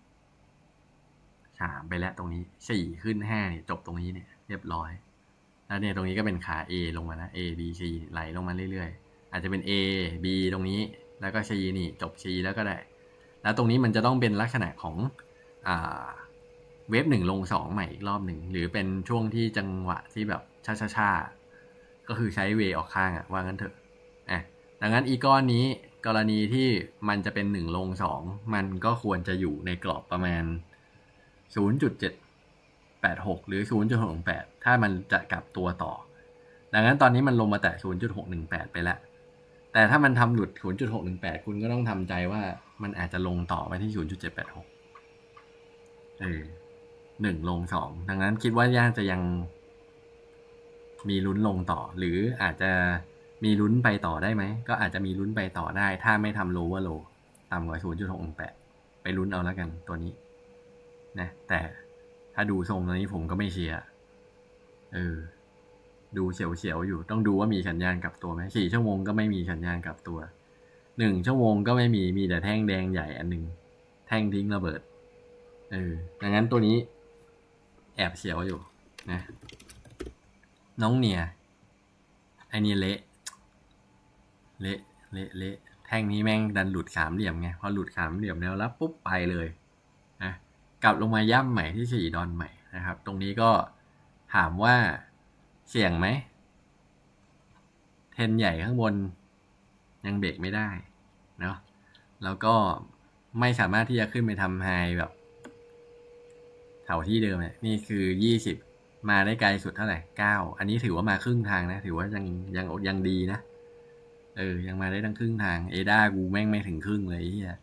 3ไปแล้วตรงนี้4ขึ้น5เนี่ยจบตรงนี้เนี่ยเรียบร้อยแล้วเนี่ยตรงนี้ก็เป็นขา A ลงมานะ A B C ไหลลงมาเรื่อยๆอาจจะเป็น A B ตรงนี้แล้วก็ C นี่จบ C แล้วก็ได้แล้วตรงนี้มันจะต้องเป็นลักษณะของเวฟ1ลง2ใหม่อีกรอบหนึ่งหรือเป็นช่วงที่จังหวะที่แบบช้าๆก็คือใช้เวออกข้างว่างั้นเถอะดังนั้นอีก้อนนี้กรณีที่มันจะเป็น1ลง2มันก็ควรจะอยู่ในกรอบประมาณ 0.786 หรือ 0.68 ถ้ามันจะกลับตัวต่อดังนั้นตอนนี้มันลงมาแต่ 0.618 ไปแล้วแต่ถ้ามันทำหลุด 0.618 คุณก็ต้องทำใจว่ามันอาจจะลงต่อไปที่ 0.786 1ลง2ดังนั้นคิดว่าย่าจะยังมีลุ้นลงต่อหรืออาจจะมีลุ้นไปต่อได้ไหมก็อาจจะมีลุ้นไปต่อได้ถ้าไม่ทำ lower low ต่ำกว่า 0.618 ไปลุ้นเอาแล้วกันตัวนี้นะแต่ถ้าดูทรงตัวนี้ผมก็ไม่เชียร์ดูเฉียวๆอยู่ต้องดูว่ามีสัญญาณกลับตัวไหม4 ชั่วโมงก็ไม่มีสัญญาณกลับตัว1 ชั่วโมงก็ไม่มีแต่แท่งแดงใหญ่อันนึงแท่งทิ้งระเบิดดังนั้นตัวนี้แอบเฉียวอยู่นะน้องเนียไอนี่เละแท่งนี้แม่งดันหลุด3เหลี่ยมไงพอหลุด3เหลี่ยมแล้วปุ๊บไปเลยนะกลับลงมาย่ำใหม่ที่4ดอนใหม่นะครับตรงนี้ก็ถามว่าเสี่ยงไหมเทรนใหญ่ข้างบนยังเบรกไม่ได้เนาะแล้วก็ไม่สามารถที่จะขึ้นไปทำไฮแบบแถวที่เดิมเนี่ยนี่คือ20มาได้ไกลสุดเท่าไหร่9อันนี้ถือว่ามาครึ่งทางนะถือว่ายังดีนะยังมาได้ทั้งครึ่งทางเอด้ากูแม่งไม่ถึงครึ่งเลยเฮีย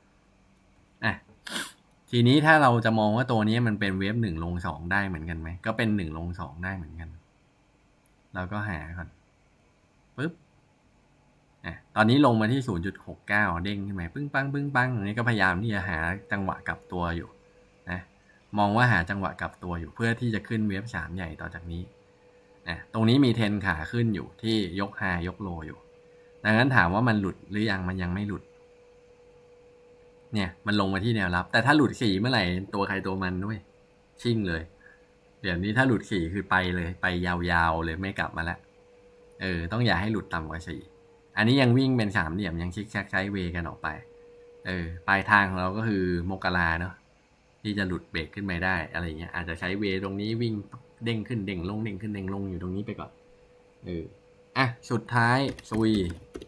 ทีนี้ถ้าเราจะมองว่าตัวนี้มันเป็นเวฟ1ลง2ได้เหมือนกันไหมก็เป็น1ลง2ได้เหมือนกันเราก็หาก่อนปึ๊บตอนนี้ลงมาที่ 0.69 เด้งขึ้นมาปึ้งปังอันนี้ก็พยายามที่จะหาจังหวะกลับตัวอยู่นะมองว่าหาจังหวะกลับตัวอยู่เพื่อที่จะขึ้นเวฟ3ใหญ่ต่อจากนี้ตรงนี้มีเทรนขาขึ้นอยู่ที่ยกไฮยกโลอยู่ดังนั้นถามว่ามันหลุดหรือยังมันยังไม่หลุดเนี่ยมันลงมาที่แนวรับแต่ถ้าหลุด4เมื่อไหร่ตัวใครตัวมันด้วยชิ่งเลยเดี๋ยวนี้ถ้าหลุด4คือไปเลยไปยาวๆเลยไม่กลับมาแล้วต้องอย่าให้หลุดต่ำกว่า4อันนี้ยังวิ่งเป็น3เหลี่ยมยังชิกแซกไซด์เวย์กันออกไปปลายทางของเราก็คือมกราเนาะที่จะหลุดเบรกขึ้นไปได้อะไรเงี้ยอาจจะใช้เวย์ตรงนี้วิ่งเด้งขึ้นเด้งลงเด้งขึ้นเด้งลงอยู่ตรงนี้ไปก่อนสุดท้ายซุย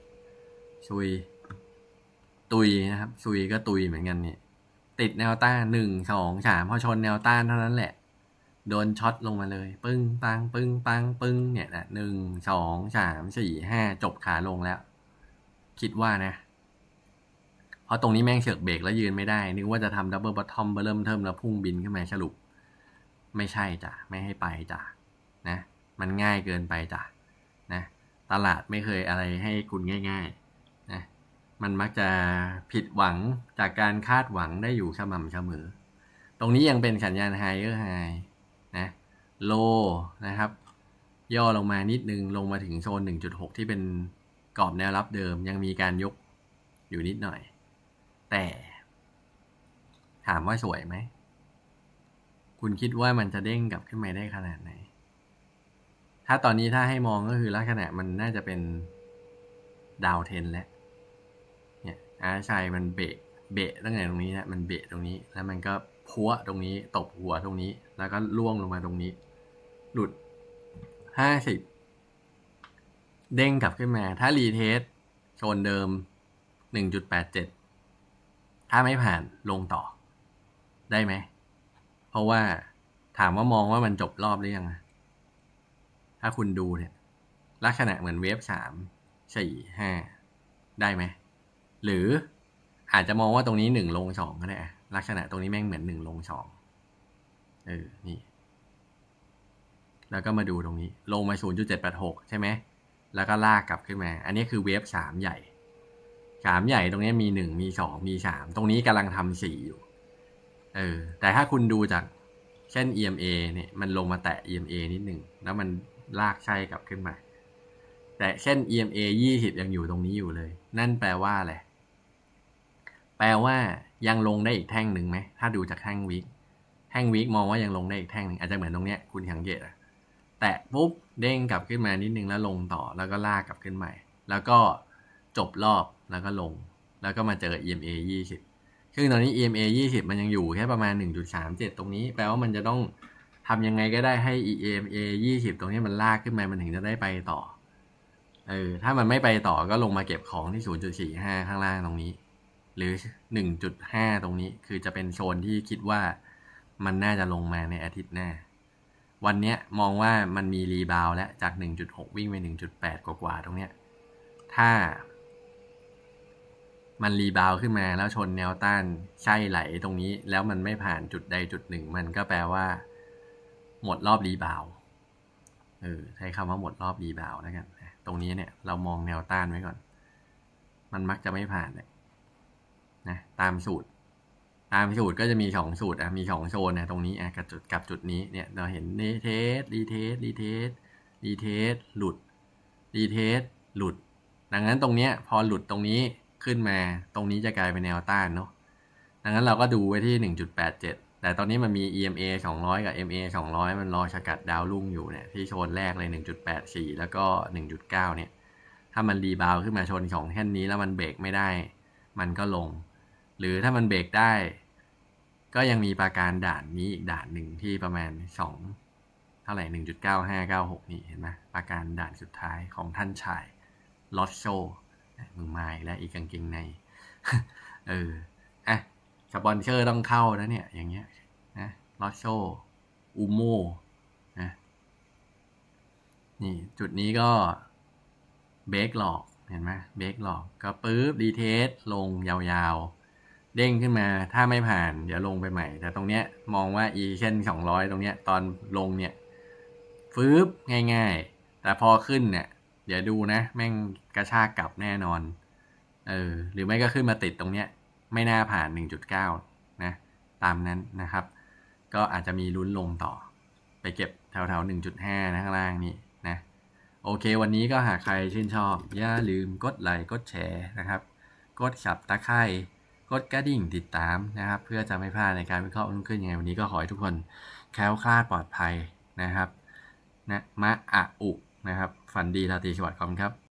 ตุยนะครับซุยก็ตุยเหมือนกันเนี่ยติดแนวต้าน1 2 3พอชนแนวต้านเท่านั้นแหละโดนช็อตลงมาเลยปึ้งปังเนี่ยนะ1 2 3 4 5จบขาลงแล้วคิดว่านะเพราะตรงนี้แม่งเสือกเบรกแล้วยืนไม่ได้นึกว่าจะทำดับเบิลบอททอมเริ่มเทิมแล้วพุ่งบินขึ้นมาสรุปไม่ใช่จ้ะไม่ให้ไปจ้ะนะมันง่ายเกินไปจ้ะนะตลาดไม่เคยอะไรให้คุณง่ายๆนะมันมักจะผิดหวังจากการคาดหวังได้อยู่สม่ำเสมอตรงนี้ยังเป็นสัญญาณไฮนะโลนะครับย่อลงมานิดนึงลงมาถึงโซน 1.6 ที่เป็นกรอบแนวรับเดิมยังมีการยกอยู่นิดหน่อยแต่ถามว่าสวยไหมคุณคิดว่ามันจะเด้งกลับขึ้นมาได้ขนาดไหนถ้าตอนนี้ถ้าให้มองก็คือลักษณะมันน่าจะเป็นดาวเทนแล้วเนี่ยใช่มันเบะตั้งแต่ตรงนี้นะมันเบะตรงนี้แล้วมันก็พัวตรงนี้ตบหัวตรงนี้แล้วก็ล่วงลงมาตรงนี้หลุด50เด้งกลับขึ้นมาถ้ารีเทสโซนเดิม 1.87 ถ้าไม่ผ่านลงต่อได้ไหมเพราะว่าถามว่ามองว่ามันจบรอบหรือยังถ้าคุณดูเนี่ยลักษณะเหมือนเวฟ3 4 5ได้ไหมหรืออาจจะมองว่าตรงนี้1ลง2ก็ได้ลักษณะตรงนี้แม่งเหมือน1ลง2นี่แล้วก็มาดูตรงนี้ลงมา 0.786 ใช่ไหมแล้วก็ลากกลับขึ้นมาอันนี้คือเวฟ3ใหญ่3ใหญ่ตรงนี้มี1มี2มี3ตรงนี้กำลังทำ4อยู่แต่ถ้าคุณดูจากเช่น EMA เนี่ยมันลงมาแตะ EMA นิดหนึ่งแล้วมันลากไส้กลับขึ้นมาแต่เช่น EMA 20ยังอยู่ตรงนี้อยู่เลยนั่นแปลว่าอะไรแปลว่ายังลงได้อีกแท่งหนึ่งไหมถ้าดูจากแท่งวิกมองว่ายังลงได้อีกแท่งหนึ่งอาจจะเหมือนตรงเนี้ยคุณสังเกตแตะปุ๊บเด้งกลับขึ้นมานิดนึงแล้วลงต่อแล้วก็ลากกลับขึ้นใหม่แล้วก็จบรอบแล้วก็ลงแล้วก็มาเจอ EMA 20ซึ่งตอนนี้ EMA 20มันยังอยู่แค่ประมาณ 1.37 ตรงนี้แปลว่ามันจะต้องทำยังไงก็ได้ให้ EMA 20ตรงนี้มันลากขึ้นมามันถึงจะได้ไปต่อถ้ามันไม่ไปต่อก็ลงมาเก็บของที่ 0.45 ข้างล่างตรงนี้หรือ 1.5 ตรงนี้คือจะเป็นโซนที่คิดว่ามันน่าจะลงมาในอาทิตย์หน้าวันนี้มองว่ามันมีรีบาวแล้วจาก 1.6 วิ่งไป 1.8 กว่าตรงเนี้ยถ้ามันรีบาวขึ้นมาแล้วชนแนวต้านไส้ไหลตรงนี้แล้วมันไม่ผ่านจุดใดจุดหนึ่งมันก็แปลว่าหมดรอบรีบาวใช้คำว่าหมดรอบรีบาวแล้วกันตรงนี้เนี่ยเรามองแนวต้านไว้ก่อนมันมักจะไม่ผ่านเลยนะตามสูตรก็จะมี2สูตรมี2โซนตรงนี้กับจุดนี้เนี่ยเราเห็นรีเทสหลุดดังนั้นตรงเนี้ยพอหลุดตรงนี้ขึ้นมาตรงนี้จะกลายเป็นแนวต้านเนาะดังนั้นเราก็ดูไว้ที่ 1.87 แต่ตอนนี้มันมี EMA 200กับ MA 200มันรอสกัดดาวรุ่งอยู่เนี่ยที่โซนแรกเลย 1.84 แล้วก็ 1.9 เนี่ยถ้ามันรีบาวขึ้นมาชน2แท่นนี้แล้วมันเบรกไม่ได้มันก็ลงหรือถ้ามันเบรกได้ก็ยังมีปราการด่านนี้อีกด่านหนึ่งที่ประมาณ2เท่าไหร่ 1.9596 นี่เห็นไหมปราการด่านสุดท้ายของท่านชายลอตโชมึงมาอีกแล้วอีกกางเกงในสปอนเซอร์ต้องเข้านะเนี่ยอย่างเงี้ยนะลอตโชอูโมนะนี่จุดนี้ก็เบรกหลอกเห็นไหมเบรกหลอกก็ปึ๊บรีเทสลงยาวๆเด้งขึ้นมาถ้าไม่ผ่านเดี๋ยวลงไปใหม่แต่ตรงเนี้ยมองว่าอีเช่น200ตรงเนี้ยตอนลงเนี่ยฟืบง่ายๆแต่พอขึ้นเนี่ยเดี๋ยวดูนะแม่งกระชากกลับแน่นอนหรือไม่ก็ขึ้นมาติดตรงเนี้ยไม่น่าผ่าน 1.9 นะตามนั้นนะครับก็อาจจะมีลุ้นลงต่อไปเก็บแถวๆ 1.5 นะข้างล่างนี่นะโอเควันนี้ก็หากใครชื่นชอบอย่าลืมกดไลค์กดแชร์นะครับกดสับตะไคร้กดกระดิ่งติดตามนะครับเพื่อจะไม่พลาดในการวิเคราะห์รุ่งขึ้นยังไงวันนี้ก็ขอให้ทุกคนแคล้วคลาดปลอดภัยนะครับนะมะอะอุนะครับฝันดีราตรีสวัสดิ์ครับ